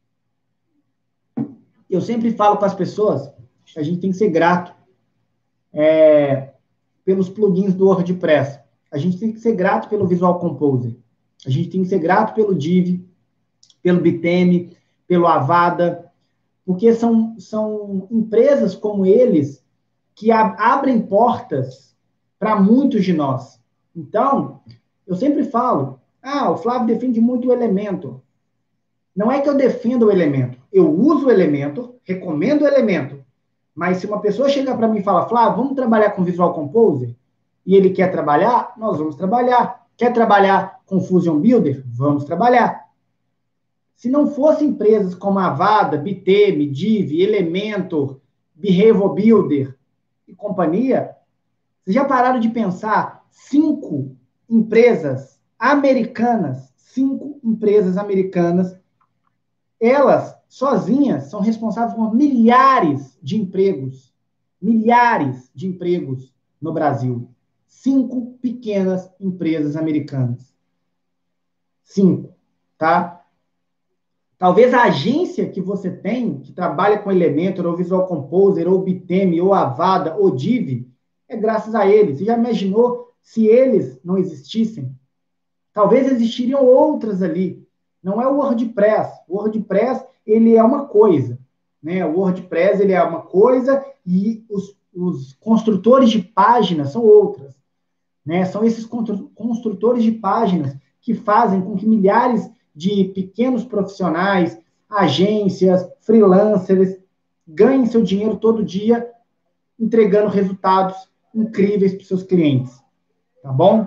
Eu sempre falo para as pessoas que a gente tem que ser grato é, pelos plugins do WordPress. A gente tem que ser grato pelo Visual Composer. A gente tem que ser grato pelo Div, pelo Bitame, pelo Avada, porque são, são empresas como eles que a, abrem portas para muitos de nós. Então, eu sempre falo, ah, o Flávio defende muito o Elementor. Não é que eu defenda o Elementor, eu uso o Elementor, recomendo o Elementor, mas se uma pessoa chegar para mim e falar, Flávio, vamos trabalhar com Visual Composer, e ele quer trabalhar, nós vamos trabalhar. Quer trabalhar com Fusion Builder? Vamos trabalhar. Se não fossem empresas como Avada, Bitame, Div, Elementor, Behavior Builder e companhia, vocês já pararam de pensar cinco empresas americanas, cinco empresas americanas, elas, sozinhas, são responsáveis por milhares de empregos, milhares de empregos no Brasil. Cinco pequenas empresas americanas. Cinco, tá? Talvez a agência que você tem, que trabalha com Elementor, ou Visual Composer, ou Bitame, ou Avada, ou Div, é graças a eles. Você já imaginou se eles não existissem? Talvez existiriam outras ali. Não é o WordPress. O WordPress, ele é uma coisa, né? O WordPress, ele é uma coisa e os, os construtores de páginas são outras, né? São esses construtores de páginas que fazem com que milhares de pequenos profissionais, agências, freelancers, ganhem seu dinheiro todo dia entregando resultados incríveis para os seus clientes. Tá bom?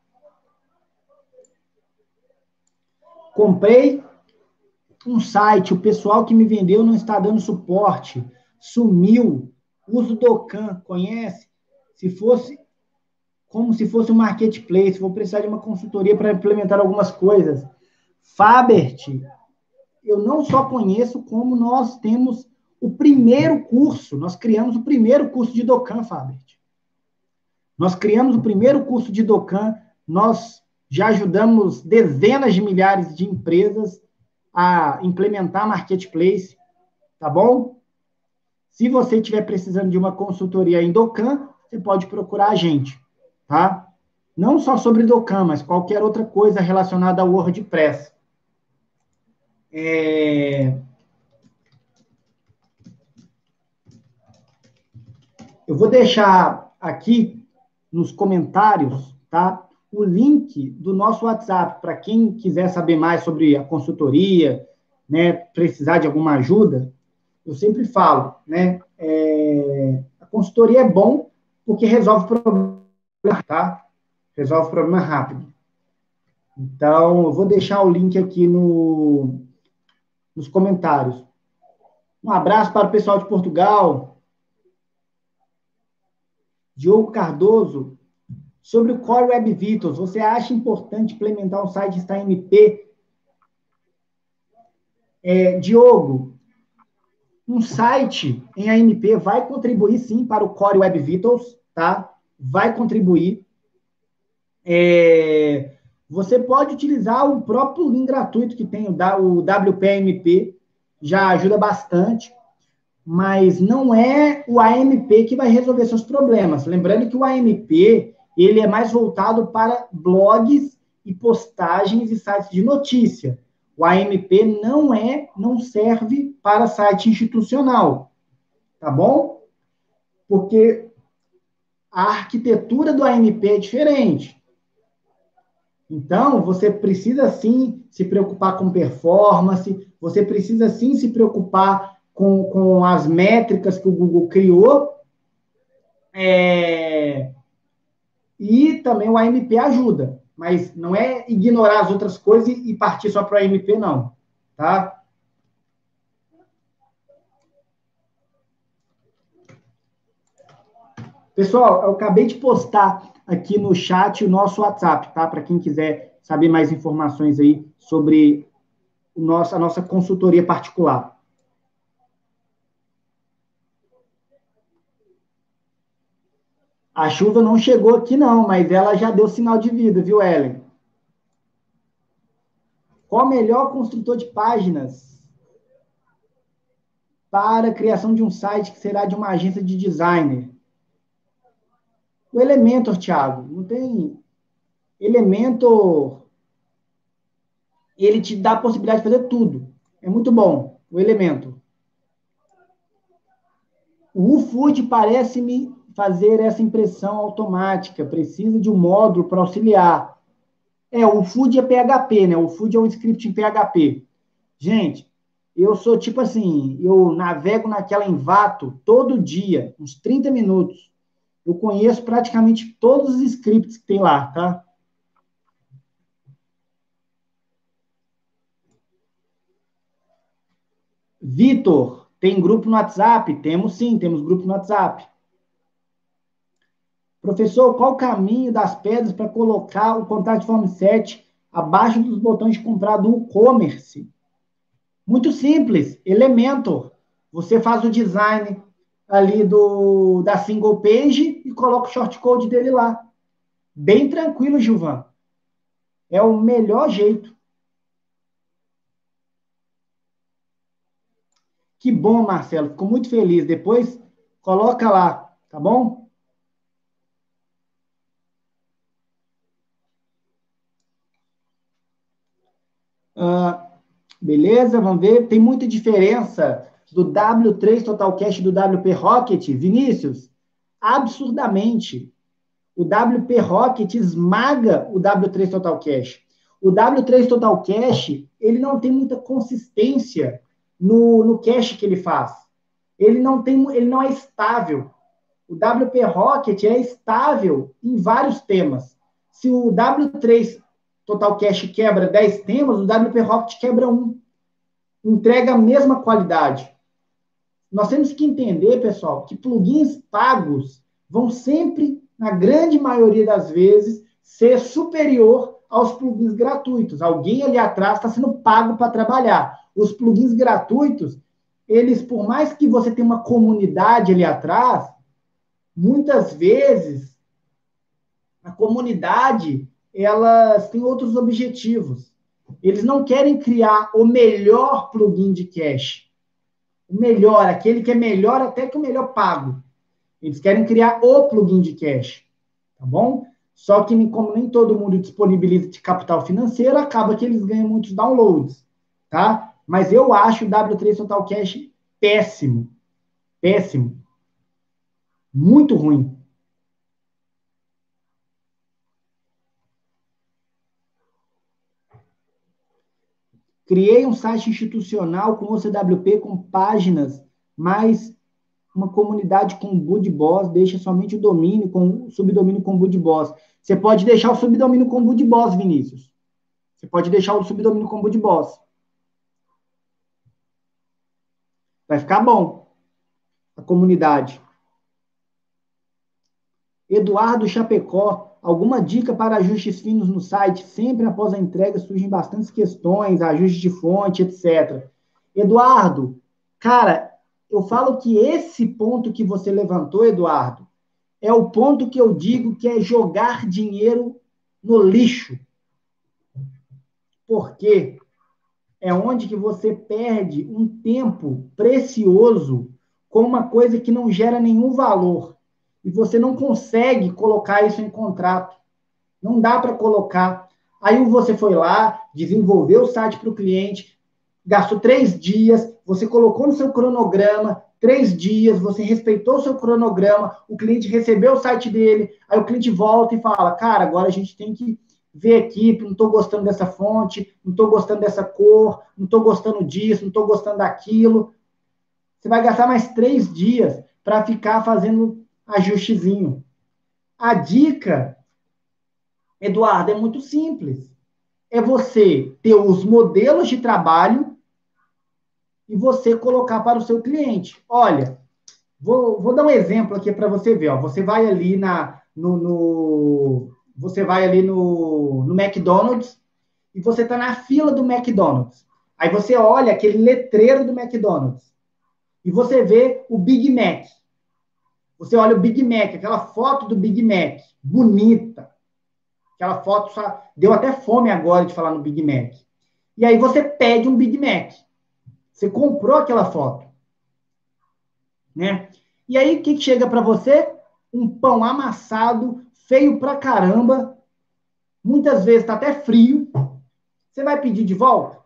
Comprei um site, o pessoal que me vendeu não está dando suporte, sumiu, uso Docam, conhece? Se fosse como se fosse um marketplace, vou precisar de uma consultoria para implementar algumas coisas. Fabert, eu não só conheço, como nós temos o primeiro curso, nós criamos o primeiro curso de Docam, Fabert. Nós criamos o primeiro curso de Docam, nós já ajudamos dezenas de milhares de empresas a implementar marketplace, tá bom? Se você estiver precisando de uma consultoria em Docam, você pode procurar a gente, tá? Não só sobre Docam, mas qualquer outra coisa relacionada ao WordPress. É... Eu vou deixar aqui nos comentários, tá? O link do nosso WhatsApp, para quem quiser saber mais sobre a consultoria, né, precisar de alguma ajuda, eu sempre falo, né, é, a consultoria é bom porque resolve problema, tá? Resolve problema rápido. Então, eu vou deixar o link aqui no, nos comentários. Um abraço para o pessoal de Portugal. Diogo Cardoso, sobre o Core Web Vitals, você acha importante implementar um site está M P? É, Diogo, um site em A M P vai contribuir, sim, para o Core Web Vitals, tá? Vai contribuir. É, você pode utilizar o próprio plugin gratuito que tem, o W P M P, já ajuda bastante, mas não é o A M P que vai resolver seus problemas. Lembrando que o A M P, ele é mais voltado para blogs e postagens e sites de notícia. O A M P não é, não serve para site institucional, tá bom? Porque a arquitetura do A M P é diferente. Então, você precisa sim se preocupar com performance, você precisa sim se preocupar com, com as métricas que o Google criou, é... e também o A M P ajuda, mas não é ignorar as outras coisas e partir só para o A M P, não, tá? Pessoal, eu acabei de postar aqui no chat o nosso WhatsApp, tá? Para quem quiser saber mais informações aí sobre o nosso, a nossa consultoria particular. A chuva não chegou aqui, não, mas ela já deu sinal de vida, viu, Ellen? Qual o melhor construtor de páginas para a criação de um site que será de uma agência de designer? O Elementor, Thiago. Não tem... Elementor, ele te dá a possibilidade de fazer tudo. É muito bom, o Elementor. O UFood parece-me fazer essa impressão automática. Precisa de um módulo para auxiliar. É, o UFood é P H P, né? O UFood é um script em P H P. Gente, eu sou tipo assim, eu navego naquela Envato todo dia, uns trinta minutos. Eu conheço praticamente todos os scripts que tem lá, tá? Vitor, tem grupo no WhatsApp? Temos sim, temos grupo no WhatsApp. Professor, qual o caminho das pedras para colocar o contact form set abaixo dos botões de comprar do e-commerce? Muito simples, Elementor. Você faz o design ali do, da single page e coloca o shortcode dele lá. Bem tranquilo, Gilvan. É o melhor jeito. Que bom, Marcelo. Fico muito feliz. Depois, coloca lá, tá bom? Ah, beleza, vamos ver. Tem muita diferença do W três Total Cache e do W P Rocket, Vinícius? Absurdamente. O W P Rocket esmaga o W três Total Cache. O W três Total Cache, ele não tem muita consistência no, no cache que ele faz. Ele não, tem, ele não é estável. O W P Rocket é estável em vários temas. Se o W três Total Cache quebra dez temas, o W P Rocket quebra um. Entrega a mesma qualidade. Nós temos que entender, pessoal, que plugins pagos vão sempre, na grande maioria das vezes, ser superior aos plugins gratuitos. Alguém ali atrás está sendo pago para trabalhar. Os plugins gratuitos, eles, por mais que você tenha uma comunidade ali atrás, muitas vezes a comunidade, elas têm outros objetivos. Eles não querem criar o melhor plugin de cache. O melhor, aquele que é melhor até que o melhor pago. Eles querem criar o plugin de cache, tá bom? Só que como nem todo mundo disponibiliza de capital financeiro, acaba que eles ganham muitos downloads, tá? Mas eu acho o W três Total Cache péssimo. Péssimo. Muito ruim. Criei um site institucional com O C W P, com páginas, mas uma comunidade com boot boss deixa somente o domínio, com o subdomínio com boot boss. Você pode deixar o subdomínio com boot boss, Vinícius. Você pode deixar o subdomínio com boot boss. Vai ficar bom. A comunidade. Eduardo Chapecó, alguma dica para ajustes finos no site? Sempre após a entrega surgem bastantes questões, ajustes de fonte, etcétera. Eduardo, cara, eu falo que esse ponto que você levantou, Eduardo, é o ponto que eu digo que é jogar dinheiro no lixo. Por quê? É onde que você perde um tempo precioso com uma coisa que não gera nenhum valor. E você não consegue colocar isso em contrato. Não dá para colocar. Aí você foi lá, desenvolveu o site para o cliente, gastou três dias, você colocou no seu cronograma, três dias, você respeitou o seu cronograma, o cliente recebeu o site dele, aí o cliente volta e fala, cara, agora a gente tem que ver aqui, não estou gostando dessa fonte, não estou gostando dessa cor, não estou gostando disso, não estou gostando daquilo. Você vai gastar mais três dias para ficar fazendo ajustezinho. A dica, Eduardo, é muito simples. É você ter os modelos de trabalho e você colocar para o seu cliente. Olha, Vou, vou dar um exemplo aqui para você ver. Ó. Você vai ali na, no, no você vai ali no, no McDonald's e você está na fila do McDonald's. Aí você olha aquele letreiro do McDonald's e você vê o Big Mac. Você olha o Big Mac, aquela foto do Big Mac, bonita. Aquela foto só deu até fome agora de falar no Big Mac. E aí você pede um Big Mac. Você comprou aquela foto, né? E aí o que chega para você? Um pão amassado, feio pra caramba, muitas vezes está até frio. Você vai pedir de volta?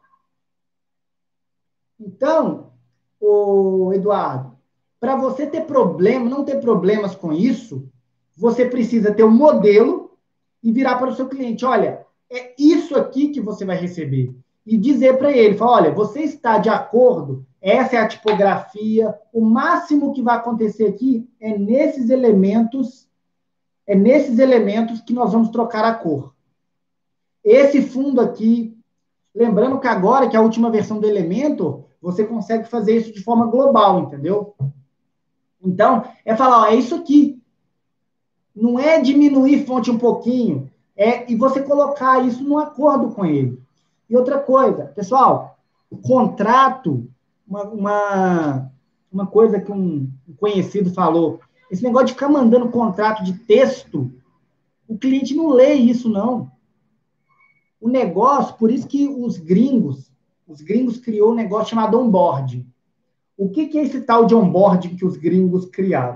Então, o Eduardo, para você ter problema, não ter problemas com isso, você precisa ter um modelo e virar para o seu cliente, olha, é isso aqui que você vai receber. E dizer para ele, fala, olha, você está de acordo, essa é a tipografia, o máximo que vai acontecer aqui é nesses elementos, é nesses elementos que nós vamos trocar a cor. Esse fundo aqui, lembrando que agora, que é a última versão do Elementor, você consegue fazer isso de forma global, entendeu? Então, é falar, ó, é isso aqui. Não é diminuir fonte um pouquinho, é e você colocar isso num acordo com ele. E outra coisa, pessoal, o contrato, uma, uma, uma coisa que um conhecido falou, esse negócio de ficar mandando contrato de texto, o cliente não lê isso, não. O negócio, por isso que os gringos, os gringos criou um negócio chamado onboarding. O que, que é esse tal de onboarding que os gringos criaram?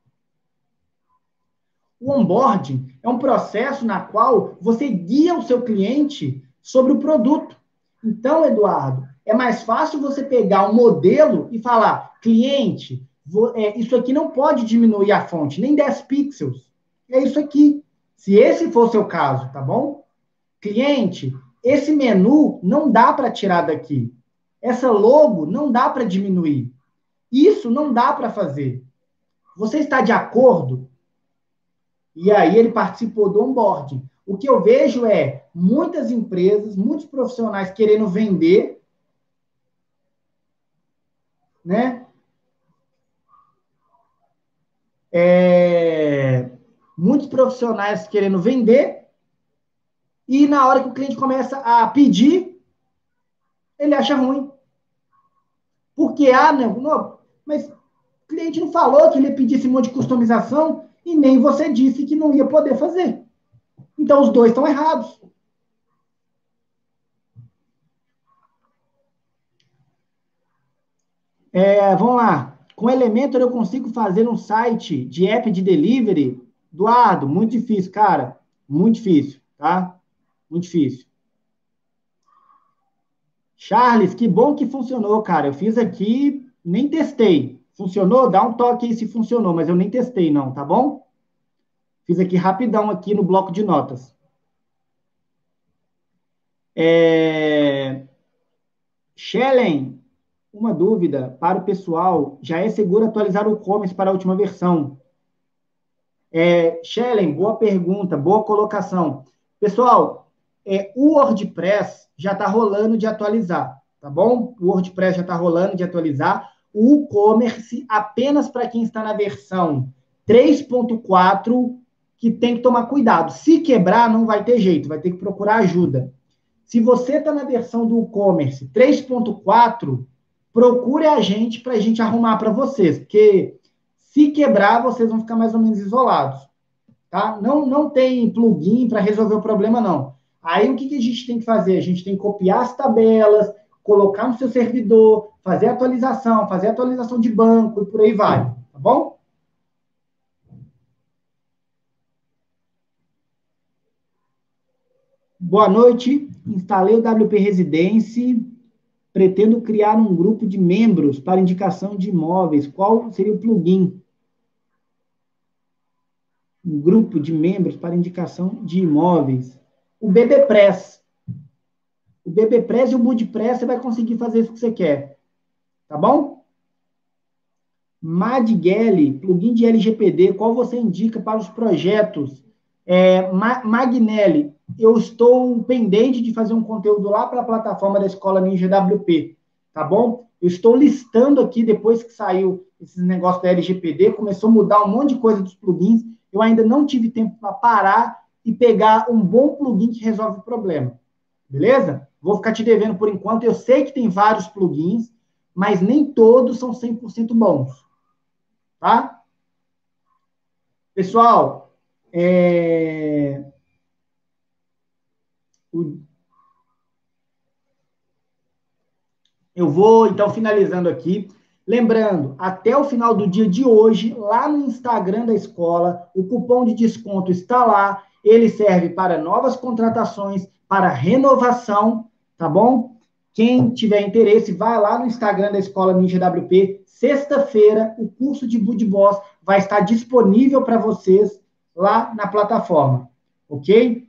O onboarding é um processo na qual você guia o seu cliente sobre o produto. Então, Eduardo, é mais fácil você pegar um modelo e falar, cliente, isso aqui não pode diminuir a fonte, nem dez pixels. É isso aqui. Se esse for o seu caso, tá bom? Cliente, esse menu não dá para tirar daqui. Essa logo não dá para diminuir. Isso não dá para fazer. Você está de acordo? E aí ele participou do onboarding. O que eu vejo é muitas empresas, muitos profissionais querendo vender, né? É, muitos profissionais querendo vender, e na hora que o cliente começa a pedir, ele acha ruim. Porque, ah, não, não, mas o cliente não falou que ele ia pedir esse monte de customização e nem você disse que não ia poder fazer. Então, os dois estão errados. É, vamos lá. Com Elementor eu consigo fazer um site de app de delivery? Eduardo, muito difícil, cara. Muito difícil, tá? Muito difícil. Charles, que bom que funcionou, cara. Eu fiz aqui, nem testei. Funcionou? Dá um toque aí se funcionou, mas eu nem testei, não, tá bom? Fiz aqui rapidão aqui no bloco de notas. É... Shellen, uma dúvida para o pessoal. Já é seguro atualizar o e-commerce para a última versão? É, Shellen, boa pergunta, boa colocação. Pessoal, é, o WordPress já está rolando de atualizar, tá bom? O WordPress já está rolando de atualizar. O e-commerce, apenas para quem está na versão três ponto quatro, que tem que tomar cuidado. Se quebrar, não vai ter jeito, vai ter que procurar ajuda. Se você está na versão do e-commerce três ponto quatro, procure a gente para a gente arrumar para vocês, porque se quebrar, vocês vão ficar mais ou menos isolados. Tá? Não, não tem plugin para resolver o problema, não. Aí o que, que a gente tem que fazer? A gente tem que copiar as tabelas, colocar no seu servidor, fazer atualização, fazer atualização de banco e por aí vai. Tá bom? Boa noite. Instalei o W P Residence. Pretendo criar um grupo de membros para indicação de imóveis. Qual seria o plugin? Um grupo de membros para indicação de imóveis. O BBPress. O BBPress e o BudPress você vai conseguir fazer isso que você quer. Tá bom? Madgelli, plugin de L G P D, qual você indica para os projetos? É, eu estou pendente de fazer um conteúdo lá para a plataforma da Escola Ninja W P. tá bom? Eu estou listando aqui, depois que saiu esses negócios da L G P D, começou a mudar um monte de coisa dos plugins, eu ainda não tive tempo para parar e pegar um bom plugin que resolve o problema. Beleza? Vou ficar te devendo por enquanto. Eu sei que tem vários plugins, mas nem todos são cem por cento bons. Tá? Pessoal, é... eu vou, então, finalizando aqui. Lembrando, até o final do dia de hoje, lá no Instagram da escola, o cupom de desconto está lá. Ele serve para novas contratações, para renovação, tá bom? Quem tiver interesse, vai lá no Instagram da Escola Ninja W P. Sexta-feira, o curso de Bud Boss vai estar disponível para vocês lá na plataforma, ok?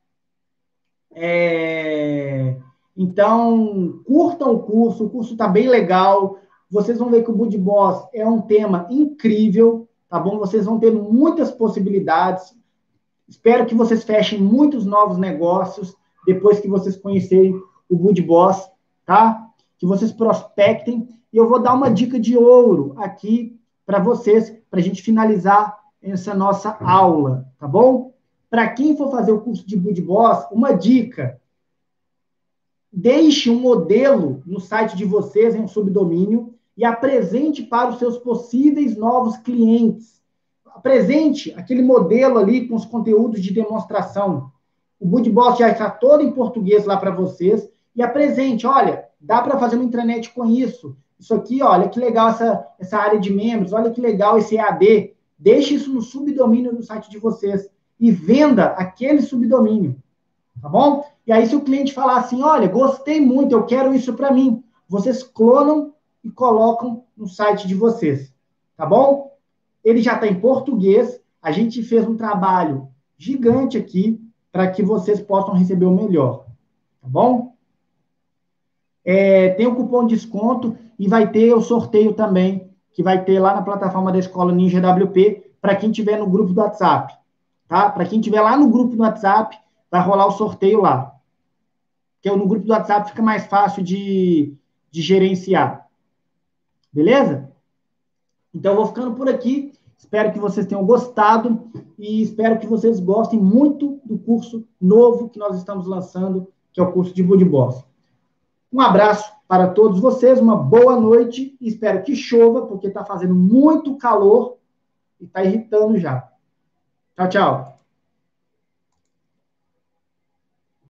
É... Então, curtam o curso, o curso está bem legal. Vocês vão ver que o Bud Boss é um tema incrível, tá bom? Vocês vão ter muitas possibilidades. Espero que vocês fechem muitos novos negócios depois que vocês conhecerem o Bud Boss, tá? Que vocês prospectem. E eu vou dar uma dica de ouro aqui para vocês, para a gente finalizar essa nossa aula, tá bom? Para quem for fazer o curso de Bud Boss, uma dica: deixe um modelo no site de vocês, em um subdomínio, e apresente para os seus possíveis novos clientes. Apresente aquele modelo ali com os conteúdos de demonstração. O Bud Boss já está todo em português lá para vocês. E apresente, olha, dá para fazer uma intranet com isso. Isso aqui, olha que legal essa, essa área de membros, olha que legal esse E A D. Deixe isso no subdomínio do site de vocês e venda aquele subdomínio. Tá bom? E aí, se o cliente falar assim, olha, gostei muito, eu quero isso para mim, vocês clonam e colocam no site de vocês. Tá bom? Ele já está em português, a gente fez um trabalho gigante aqui para que vocês possam receber o melhor. Tá bom? É, tem o cupom de desconto e vai ter o sorteio também, que vai ter lá na plataforma da Escola Ninja W P, para quem tiver no grupo do WhatsApp. Tá? Para quem tiver lá no grupo do WhatsApp, vai rolar o sorteio lá. Porque no grupo do WhatsApp fica mais fácil de, de gerenciar. Beleza? Então, eu vou ficando por aqui. Espero que vocês tenham gostado e espero que vocês gostem muito do curso novo que nós estamos lançando, que é o curso de Bud Boss. Um abraço para todos vocês, uma boa noite e espero que chova, porque está fazendo muito calor e está irritando já. Tchau, tchau.